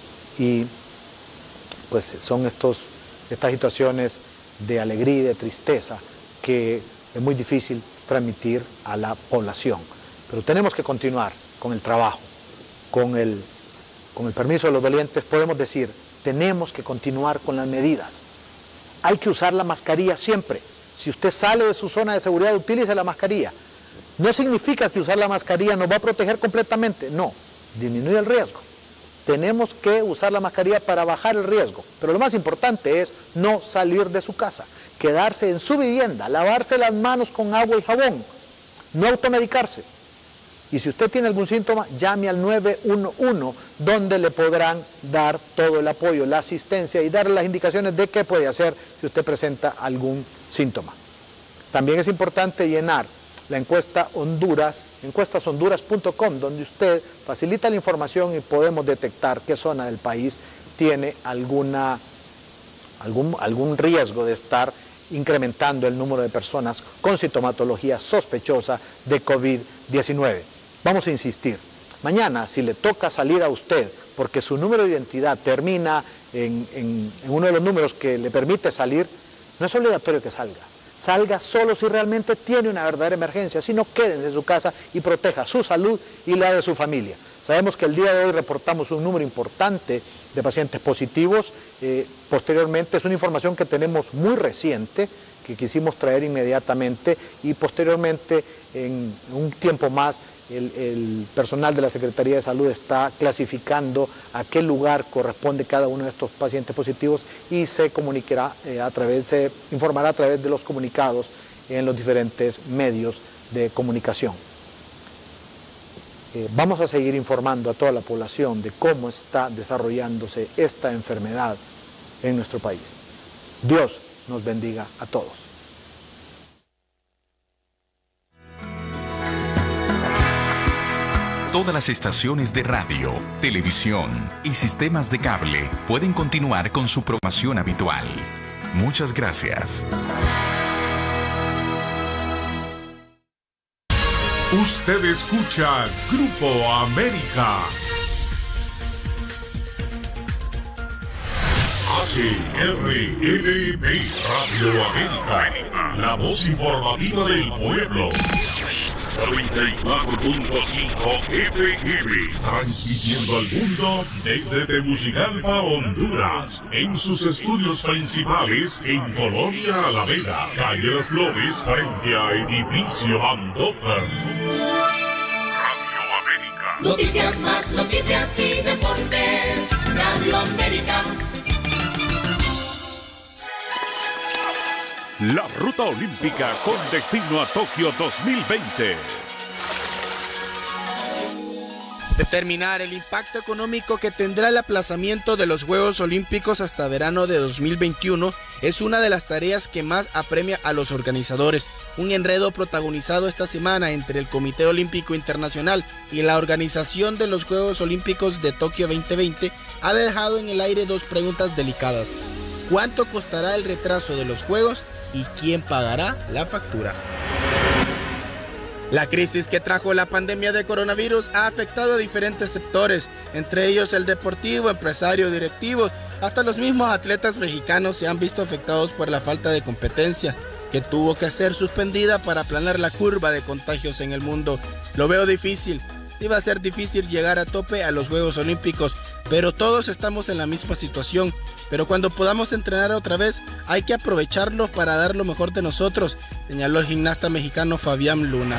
y pues son estos, estas situaciones de alegría y de tristeza que es muy difícil transmitir a la población. Pero tenemos que continuar con el trabajo, con el, con el permiso de los dolientes, podemos decir, tenemos que continuar con las medidas. Hay que usar la mascarilla siempre. Si usted sale de su zona de seguridad, utilice la mascarilla. No significa que usar la mascarilla nos va a proteger completamente, no, disminuye el riesgo. Tenemos que usar la mascarilla para bajar el riesgo, pero lo más importante es no salir de su casa, quedarse en su vivienda, lavarse las manos con agua y jabón, no automedicarse. Y si usted tiene algún síntoma, llame al nueve uno uno, donde le podrán dar todo el apoyo, la asistencia y darle las indicaciones de qué puede hacer si usted presenta algún síntoma. También es importante llenar la encuesta Honduras, encuestas honduras punto com, donde usted facilita la información y podemos detectar qué zona del país tiene alguna, algún, algún riesgo de estar incrementando el número de personas con sintomatología sospechosa de COVID diecinueve. Vamos a insistir, mañana si le toca salir a usted porque su número de identidad termina en, en, en uno de los números que le permite salir, no es obligatorio que salga. Salga solo si realmente tiene una verdadera emergencia, si no, quédense en su casa y proteja su salud y la de su familia. Sabemos que el día de hoy reportamos un número importante de pacientes positivos, eh, posteriormente es una información que tenemos muy reciente, que quisimos traer inmediatamente y posteriormente en un tiempo más el, el personal de la Secretaría de Salud está clasificando a qué lugar corresponde cada uno de estos pacientes positivos y se comunicará eh, a través, se informará a través de los comunicados en los diferentes medios de comunicación. Eh, vamos a seguir informando a toda la población de cómo está desarrollándose esta enfermedad en nuestro país. Dios nos bendiga a todos. Todas las estaciones de radio, televisión y sistemas de cable pueden continuar con su programación habitual. Muchas gracias. Usted escucha Grupo América. H R L P Radio América, la voz informativa del pueblo. noventa y cuatro punto cinco F M, transmitiendo al mundo desde Tegucigalpa, Honduras, en sus estudios principales en Colonia Alameda, calle Las Flores, frente a edificio Andover. Radio América. Noticias más, noticias y deportes. Radio América. La ruta olímpica con destino a Tokio dos mil veinte. Determinar el impacto económico que tendrá el aplazamiento de los Juegos Olímpicos hasta verano de dos mil veintiuno es una de las tareas que más apremia a los organizadores. Un enredo protagonizado esta semana entre el Comité Olímpico Internacional y la organización de los Juegos Olímpicos de Tokio veinte veinte ha dejado en el aire dos preguntas delicadas. ¿Cuánto costará el retraso de los Juegos? ¿Y quién pagará la factura? La crisis que trajo la pandemia de coronavirus ha afectado a diferentes sectores, entre ellos el deportivo, empresario, directivo, hasta los mismos atletas mexicanos se han visto afectados por la falta de competencia, que tuvo que ser suspendida para aplanar la curva de contagios en el mundo. Lo veo difícil. Sí va a ser difícil llegar a tope a los Juegos Olímpicos, pero todos estamos en la misma situación. Pero cuando podamos entrenar otra vez, hay que aprovecharlo para dar lo mejor de nosotros, señaló el gimnasta mexicano Fabián Luna.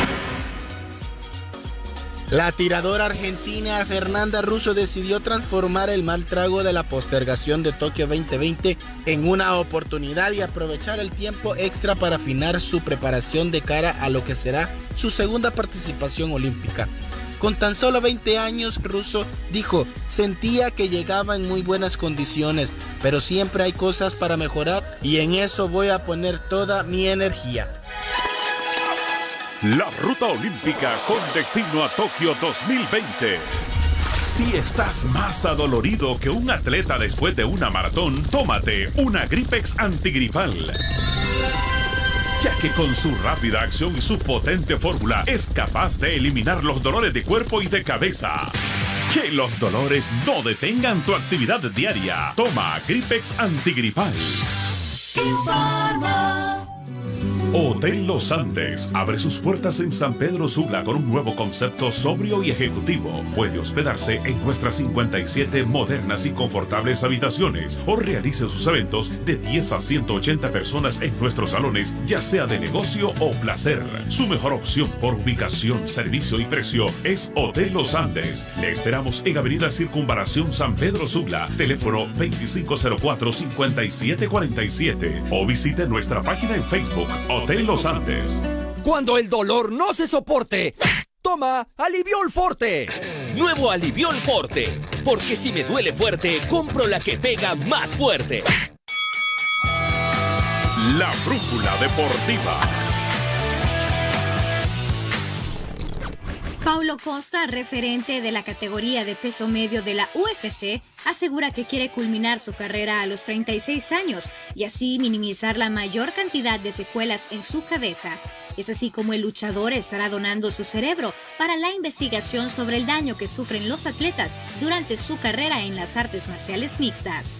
La tiradora argentina Fernanda Russo decidió transformar el mal trago de la postergación de Tokio veinte veinte en una oportunidad y aprovechar el tiempo extra para afinar su preparación de cara a lo que será su segunda participación olímpica. Con tan solo veinte años, Russo dijo, sentía que llegaba en muy buenas condiciones, pero siempre hay cosas para mejorar y en eso voy a poner toda mi energía. La ruta olímpica con destino a Tokio dos mil veinte. Si estás más adolorido que un atleta después de una maratón, tómate una Gripex antigripal. Ya que con su rápida acción y su potente fórmula es capaz de eliminar los dolores de cuerpo y de cabeza. Que los dolores no detengan tu actividad diaria. Toma Gripex antigripal. Informa. Hotel Los Andes abre sus puertas en San Pedro Sula con un nuevo concepto sobrio y ejecutivo. Puede hospedarse en nuestras cincuenta y siete modernas y confortables habitaciones o realice sus eventos de diez a ciento ochenta personas en nuestros salones, ya sea de negocio o placer. Su mejor opción por ubicación, servicio y precio es Hotel Los Andes. Le esperamos en Avenida Circunvalación San Pedro Sula, teléfono veinticinco cero cuatro, cincuenta y siete cuarenta y siete, o visite nuestra página en Facebook Hotel Los Andes. Cuando el dolor no se soporte, toma Aliviol Forte. Nuevo Aliviol Forte, porque si me duele fuerte, compro la que pega más fuerte. La brújula deportiva. Paulo Costa, referente de la categoría de peso medio de la U F C, asegura que quiere culminar su carrera a los treinta y seis años y así minimizar la mayor cantidad de secuelas en su cabeza. Es así como el luchador estará donando su cerebro para la investigación sobre el daño que sufren los atletas durante su carrera en las artes marciales mixtas.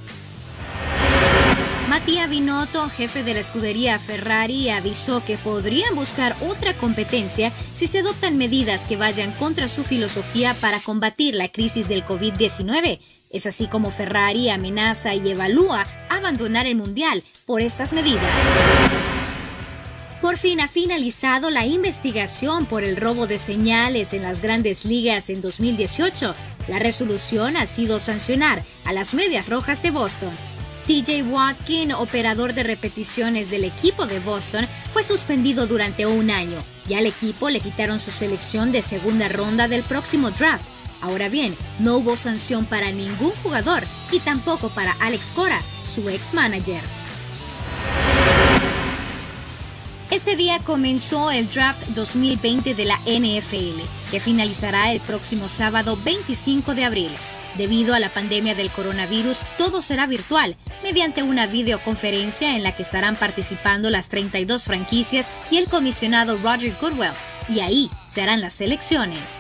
Mattia Binotto, jefe de la escudería Ferrari, avisó que podrían buscar otra competencia si se adoptan medidas que vayan contra su filosofía para combatir la crisis del COVID diecinueve. Es así como Ferrari amenaza y evalúa abandonar el mundial por estas medidas. Por fin ha finalizado la investigación por el robo de señales en las Grandes Ligas en dos mil dieciocho. La resolución ha sido sancionar a las Medias Rojas de Boston. T J Watkin, operador de repeticiones del equipo de Boston, fue suspendido durante un año y al equipo le quitaron su selección de segunda ronda del próximo draft. Ahora bien, no hubo sanción para ningún jugador y tampoco para Alex Cora, su ex-manager. Este día comenzó el Draft dos mil veinte de la N F L, que finalizará el próximo sábado veinticinco de abril. Debido a la pandemia del coronavirus, todo será virtual, mediante una videoconferencia en la que estarán participando las treinta y dos franquicias y el comisionado Roger Goodell, y ahí se harán las selecciones.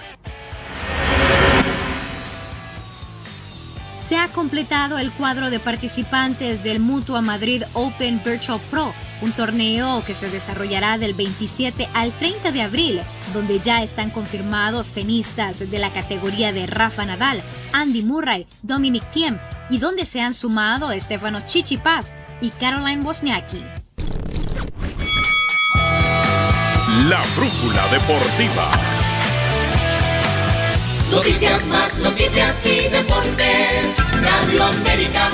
Se ha completado el cuadro de participantes del Mutua Madrid Open Virtual Pro, un torneo que se desarrollará del veintisiete al treinta de abril, donde ya están confirmados tenistas de la categoría de Rafa Nadal, Andy Murray, Dominic Thiem, y donde se han sumado Stefanos Tsitsipas y Caroline Wozniacki. La brújula deportiva. Noticias más, noticias y deportes. Radio América.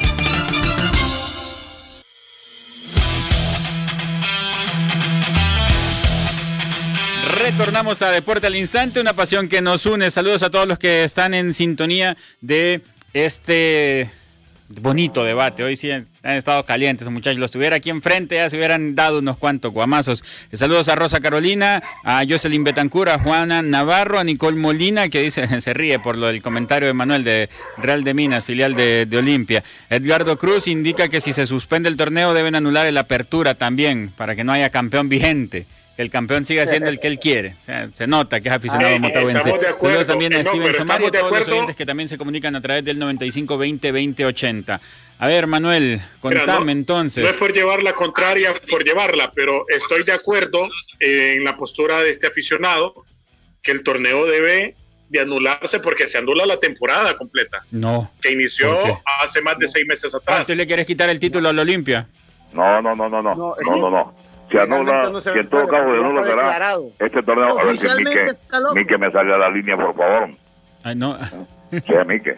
Retornamos a Deporte al Instante, una pasión que nos une. Saludos a todos los que están en sintonía de este bonito debate. Hoy sí han estado calientes, muchachos. Los tuviera aquí enfrente, ya se hubieran dado unos cuantos guamazos. Saludos a Rosa Carolina, a Jocelyn Betancur, a Juana Navarro, a Nicole Molina, que dice, se ríe por lo del comentario de Manuel de Real de Minas, filial de, de Olimpia. Edgardo Cruz indica que si se suspende el torneo deben anular el apertura también, para que no haya campeón vigente. Que el campeón siga siendo el que él quiere. O sea, se nota que es aficionado motahuense. Saludos también a no, Steven Somari y a todos acuerdo. los oyentes que también se comunican a través del noventa y cinco veinte veinte ochenta. A ver, Manuel, contame. Mira, no, entonces. No es por llevar la contraria, por llevarla, pero estoy de acuerdo eh, en la postura de este aficionado que el torneo debe de anularse porque se anula la temporada completa. No. Que inició hace más de seis meses atrás. ¿Usted le quieres quitar el título al Olimpia? No, no, no, no, no, no, no, no. no. Se anula, no se si en todo caso de nulo será este torneo. A ver si Mique, Mique me sale a la línea, por favor. Ay, no. Sí, Mique.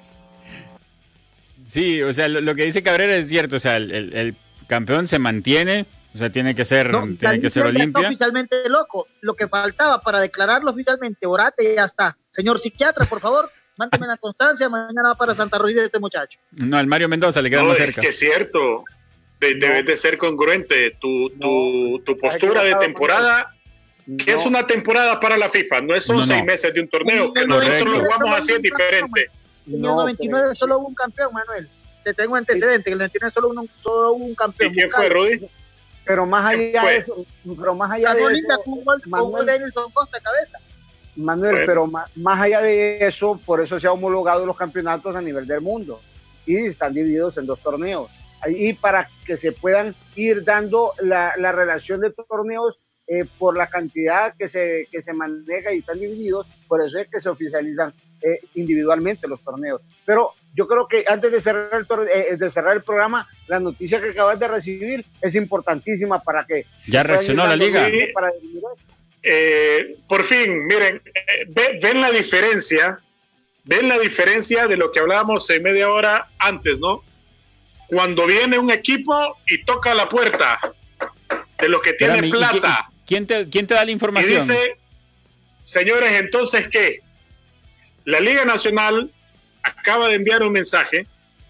Sí, o sea, lo, lo que dice Cabrera es cierto. O sea, el, el, el campeón se mantiene. O sea, tiene que ser, no, tiene que ser Olimpia. Está oficialmente loco. Lo que faltaba para declararlo oficialmente, orate, ya está. Señor psiquiatra, por favor, mándeme la constancia. Mañana va para Santa Rosa de este muchacho. No, al Mario Mendoza le queda no, más cerca. Es que es cierto. De, no. Debes de ser congruente tu, tu, tu postura de temporada, no. que es una temporada para la FIFA, no son no, no. seis meses de un torneo, que no, nosotros lo jugamos así es diferente. En el noventa y nueve solo hubo un campeón, Manuel. Te tengo antecedentes, que en el noventa y nueve solo, uno, solo hubo un campeón. ¿Y quién fue, Rudy? Pero más allá de eso, pero más allá de eso, Manuel Denilson Costa cabeza. Manuel, bueno. pero más, más allá de eso, por eso se han homologado los campeonatos a nivel del mundo y están divididos en dos torneos. Y para que se puedan ir dando la, la relación de torneos eh, por la cantidad que se, que se maneja y están divididos, por eso es que se oficializan eh, individualmente los torneos. Pero yo creo que antes de cerrar, el torneo, eh, de cerrar el programa, la noticia que acabas de recibir es importantísima para que... Ya reaccionó la liga. Sí, para eh, por fin, miren, eh, ve, ven la diferencia, ven la diferencia de lo que hablábamos en media hora antes, ¿no? Cuando viene un equipo y toca la puerta de los que tienen Espérame, plata. ¿quién te, ¿Quién te da la información? Y dice, señores, entonces, ¿qué? La Liga Nacional acaba de enviar un mensaje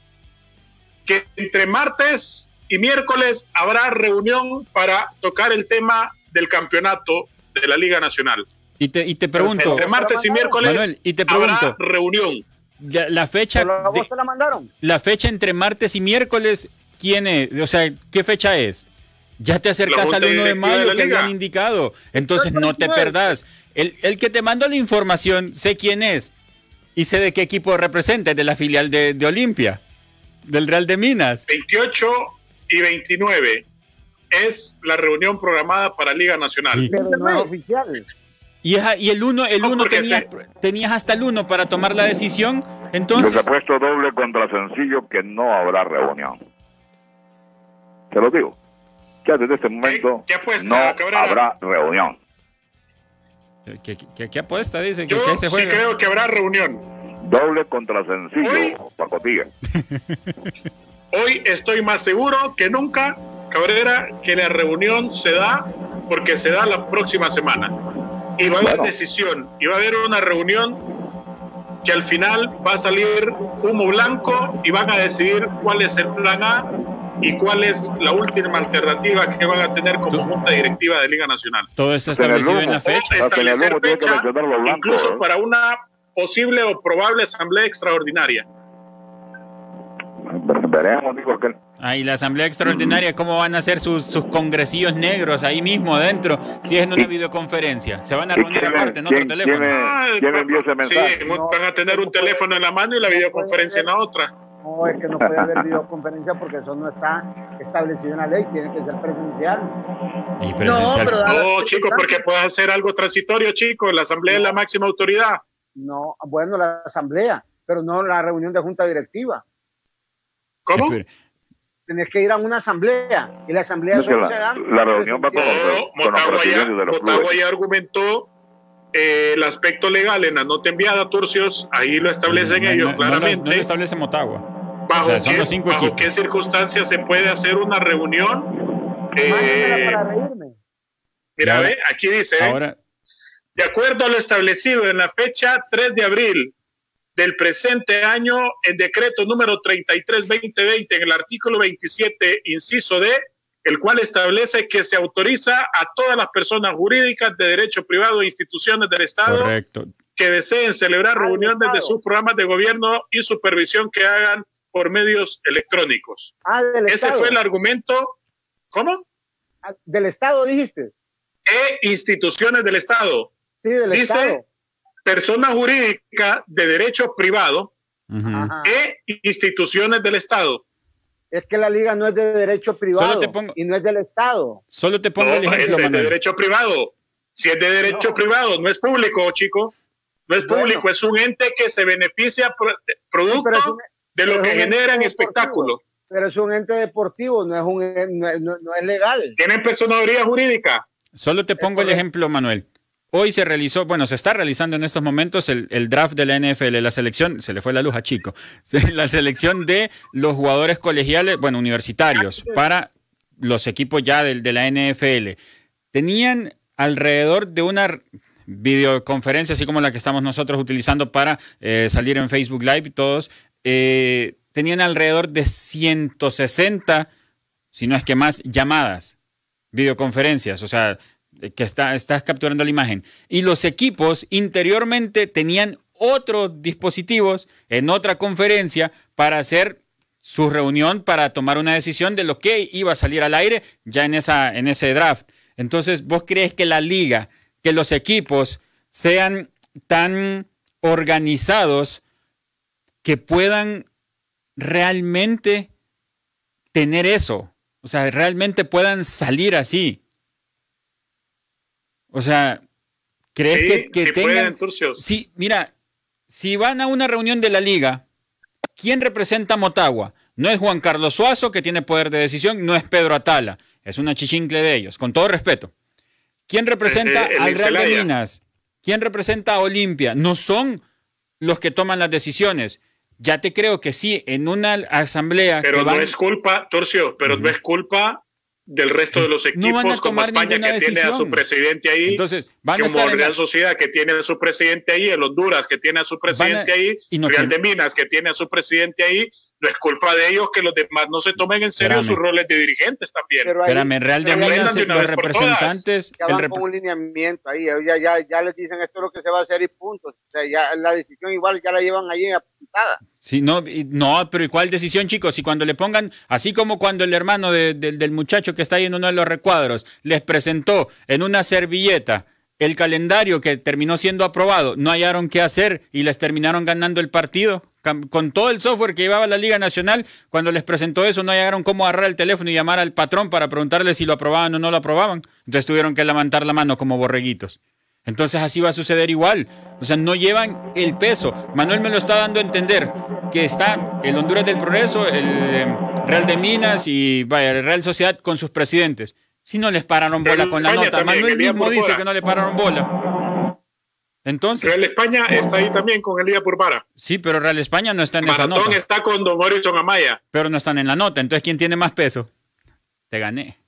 que entre martes y miércoles habrá reunión para tocar el tema del campeonato de la Liga Nacional. Y te, y te pregunto. Entre martes y miércoles Manuel, y te pregunto, habrá reunión. Ya, la fecha ¿Pero a vos te la mandaron? La fecha entre martes y miércoles, ¿quién es? O sea, ¿qué fecha es? Ya te acercas al uno de mayo que habían indicado. Entonces no te perdás. El, el que te mandó la información, sé quién es y sé de qué equipo representa, de la filial de, de Olimpia, del Real de Minas. veintiocho y veintinueve es la reunión programada para Liga Nacional. Sí. Pero no es oficial. Y, y el uno, el uno tenías, se... tenías hasta el uno para tomar la decisión. Entonces, les he puesto doble contra sencillo que no habrá reunión. Te lo digo. Ya desde este momento ¿Qué, qué apuesta, no Cabrera? Habrá reunión. ¿Qué, qué, qué apuesta dice? Yo ¿Qué se sí creo que habrá reunión. Doble contra sencillo, hoy, Pacotilla. Hoy estoy más seguro que nunca, Cabrera, que la reunión se da porque se da la próxima semana. Y va a haber bueno. decisión, y va a haber una reunión que al final va a salir humo blanco y van a decidir cuál es el plan A y cuál es la última alternativa que van a tener como Junta Directiva de Liga Nacional. Todo está establecido en la fecha. O establecer fecha, incluso para una posible o probable asamblea extraordinaria. Veremos, dijo aquel. Ahí la asamblea extraordinaria, ¿cómo van a hacer sus, sus congresillos negros ahí mismo adentro? Si es en una videoconferencia, se van a reunir aparte en otro ¿quién, teléfono. ¿quién, Ah, ¿quién envió ese mensaje? Sí, van a tener un teléfono en la mano y la videoconferencia en la otra. No, es que no puede haber videoconferencia porque eso no está establecido en la ley, tiene que ser presencial. Y presencial. No, pero no, chicos, porque puedes hacer algo transitorio, chicos. La asamblea no. es la máxima autoridad. No, bueno, la asamblea, pero no la reunión de junta directiva. ¿Cómo? Tienes que ir a una asamblea y la asamblea no, solo la, se da. La reunión va con los, con los presidentes de los Motagua ya argumentó eh, el aspecto legal en la nota enviada, Turcios, ahí lo establecen no, ellos no, claramente. No, no lo establece Motagua. ¿Bajo, o sea, qué, bajo qué circunstancias se puede hacer una reunión? Eh, para reírme. Mira, ve, aquí dice, ahora... de acuerdo a lo establecido en la fecha tres de abril del presente año, en decreto número treinta y tres barra veinte veinte, en el artículo veintisiete, inciso D, el cual establece que se autoriza a todas las personas jurídicas de derecho privado e instituciones del Estado Correcto. que deseen celebrar reuniones de sus programas de gobierno y supervisión que hagan por medios electrónicos. Ah, del Ese Estado. fue el argumento. ¿Cómo? Ah, del Estado, dijiste. E instituciones del Estado. Sí, del Dice, Estado. persona jurídica de derecho privado uh-huh. e instituciones del Estado. Es que la liga no es de derecho privado Solo te pongo, y no es del Estado. Solo te pongo no, el ejemplo, es Manuel. de derecho privado. Si es de derecho no. privado, no es público, chico. No es público, bueno. es un ente que se beneficia producto sí, un, de lo que genera en espectáculo. Pero es un ente deportivo, no es, un, no es, no, no es legal. Tienen personalidad jurídica. Solo te pongo el ejemplo, Manuel. Hoy se realizó, bueno, se está realizando en estos momentos el, el draft de la N F L, la selección, se le fue la luz a Chico, la selección de los jugadores colegiales, bueno, universitarios, para los equipos ya de, de la N F L. Tenían alrededor de una videoconferencia, así como la que estamos nosotros utilizando para eh, salir en Facebook Live y todos, eh, tenían alrededor de ciento sesenta, si no es que más, llamadas, videoconferencias, o sea, que está, estás capturando la imagen. Y los equipos interiormente tenían otros dispositivos en otra conferencia para hacer su reunión, para tomar una decisión de lo que iba a salir al aire ya en, esa, en ese draft. Entonces, ¿vos crees que la liga, que los equipos sean tan organizados que puedan realmente tener eso? O sea, realmente puedan salir así. O sea, ¿crees sí, que, que sí tengan... pueden, sí, mira, si van a una reunión de la liga, ¿quién representa a Motagua? No es Juan Carlos Suazo, que tiene poder de decisión, no es Pedro Atala, es una chichincle de ellos, con todo respeto. ¿Quién representa el, el, el al Real Celaya. de Minas? ¿Quién representa a Olimpia? No son los que toman las decisiones. Ya te creo que sí, en una asamblea... Pero que van... no es culpa, Turcio, pero uh-huh. no es culpa del resto de los equipos, no como España, que decisión. tiene a su presidente ahí, Entonces, van como a estar Real en... Sociedad, que tiene a su presidente ahí, el Honduras, que tiene a su presidente a... ahí, no Real tiene... de Minas, que tiene a su presidente ahí. No es culpa de ellos que los demás no se tomen en serio Espérame. sus roles de dirigentes también. Pero ahí, Espérame, Real de Minas, de los representantes... Ya van rep... con un lineamiento ahí, ya, ya, ya les dicen esto es lo que se va a hacer y punto. O sea, ya la decisión igual ya la llevan ahí apuntada. Sí, no, no, pero ¿y cuál decisión, chicos? Si cuando le pongan, así como cuando el hermano de, de, del muchacho que está ahí en uno de los recuadros les presentó en una servilleta el calendario que terminó siendo aprobado, no hallaron qué hacer y les terminaron ganando el partido. Con todo el software que llevaba la Liga Nacional, cuando les presentó eso, no hallaron cómo agarrar el teléfono y llamar al patrón para preguntarle si lo aprobaban o no lo aprobaban. Entonces tuvieron que levantar la mano como borreguitos. Entonces así va a suceder igual. O sea, no llevan el peso. Manuel me lo está dando a entender, que está el Honduras del Progreso, el eh, Real de Minas y vaya, el Real Sociedad con sus presidentes. Si no les pararon bola Real con la España nota. También, Manuel mismo por dice fuera. que no le pararon bola. Entonces, Real España está ahí también con el día por vara. Sí, pero Real España no está en Maratón esa nota. está con Don Morrison Amaya. Pero no están en la nota. Entonces, ¿quién tiene más peso? Te gané.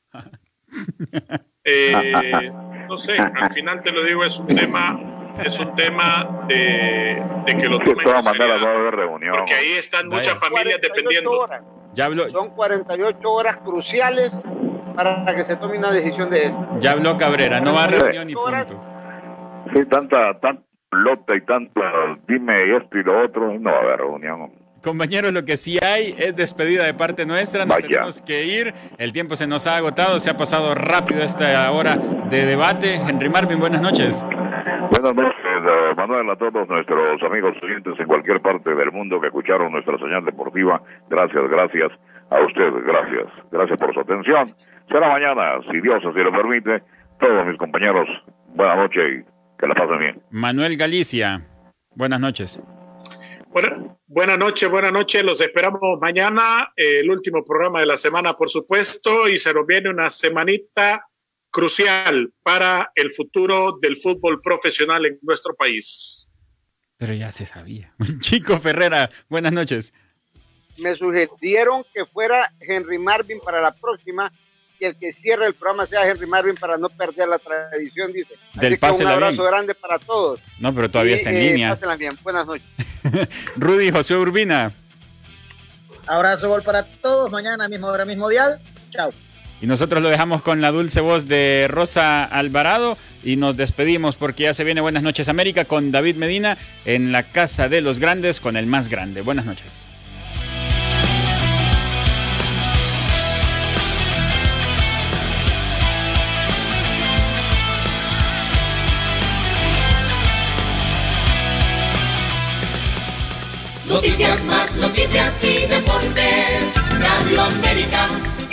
Eh, no sé, al final te lo digo, es un tema, es un tema de, de que lo tomen en seriedad, porque ahí están muchas familias dependiendo. Ya habló. Son cuarenta y ocho horas cruciales para que se tome una decisión de esto. Ya habló Cabrera, no va a reunión ni punto. Sí, tanta, tanta pelota y tanta dime esto y lo otro, no va a haber reunión. Compañeros, lo que sí hay es despedida de parte nuestra, nos Vaya. tenemos que ir, el tiempo se nos ha agotado, se ha pasado rápido esta hora de debate. Henry Marvin, buenas noches. Buenas noches, Manuel, a todos nuestros amigos oyentes en cualquier parte del mundo que escucharon nuestra señal deportiva. Gracias, gracias a usted, gracias, gracias por su atención. Será mañana, si Dios así lo permite. Todos mis compañeros, buenas noches y que la pasen bien. Manuel Galicia, buenas noches. Buena, buenas noches, buenas noches. Los esperamos mañana, eh, el último programa de la semana, por supuesto, y se nos viene una semanita crucial para el futuro del fútbol profesional en nuestro país. Pero ya se sabía. Chico Ferrera, buenas noches. Me sugirieron que fuera Henry Marvin para la próxima y el que cierre el programa sea Henry Marvin para no perder la tradición, dice. Del Así que un abrazo bien. grande para todos. No, pero todavía y, está en eh, línea. Pásenla bien. Buenas noches. Rudy José Urbina. Abrazo, gol para todos. Mañana mismo hora, mismo dial. Chao. Y nosotros lo dejamos con la dulce voz de Rosa Alvarado y nos despedimos porque ya se viene Buenas noches América con David Medina en la Casa de los Grandes con el más grande. Buenas noches. Noticias más, noticias y deportes. Radio América.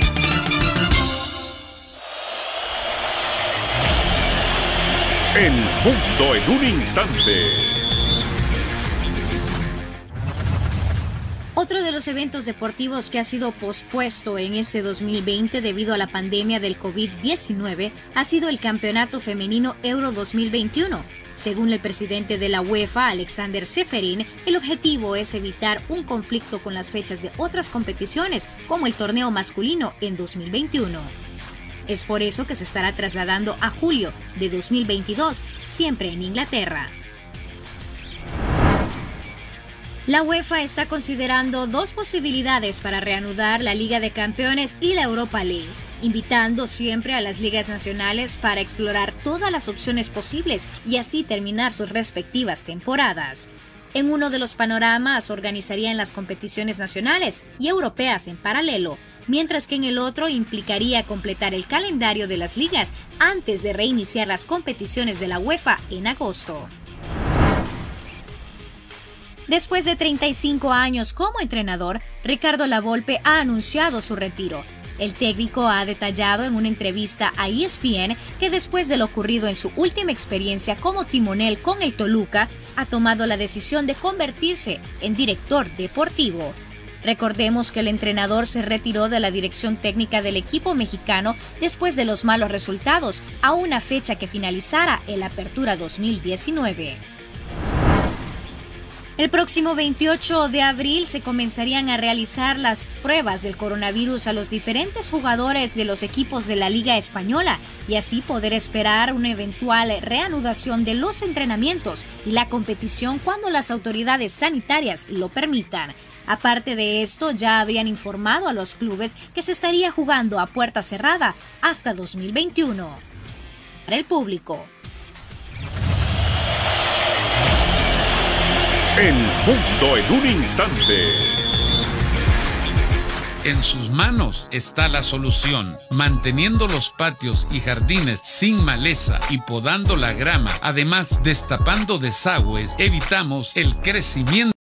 El mundo en un instante. Otro de los eventos deportivos que ha sido pospuesto en este dos mil veinte debido a la pandemia del COVID diecinueve ha sido el Campeonato Femenino Euro dos mil veintiuno. Según el presidente de la UEFA, Alexander Seferin, el objetivo es evitar un conflicto con las fechas de otras competiciones, como el torneo masculino en dos mil veintiuno. Es por eso que se estará trasladando a julio de dos mil veintidós, siempre en Inglaterra. La UEFA está considerando dos posibilidades para reanudar la Liga de Campeones y la Europa League, invitando siempre a las ligas nacionales para explorar todas las opciones posibles y así terminar sus respectivas temporadas. En uno de los panoramas organizarían las competiciones nacionales y europeas en paralelo, mientras que en el otro implicaría completar el calendario de las ligas antes de reiniciar las competiciones de la UEFA en agosto. Después de treinta y cinco años como entrenador, Ricardo Lavolpe ha anunciado su retiro. El técnico ha detallado en una entrevista a E S P N que después de lo ocurrido en su última experiencia como timonel con el Toluca, ha tomado la decisión de convertirse en director deportivo. Recordemos que el entrenador se retiró de la dirección técnica del equipo mexicano después de los malos resultados a una fecha que finalizara el Apertura dos mil diecinueve. El próximo veintiocho de abril se comenzarían a realizar las pruebas del coronavirus a los diferentes jugadores de los equipos de la Liga Española y así poder esperar una eventual reanudación de los entrenamientos y la competición cuando las autoridades sanitarias lo permitan. Aparte de esto, ya habrían informado a los clubes que se estaría jugando a puerta cerrada hasta dos mil veintiuno. Para el público. El mundo en un instante. En sus manos está la solución, manteniendo los patios y jardines sin maleza y podando la grama. Además, destapando desagües, evitamos el crecimiento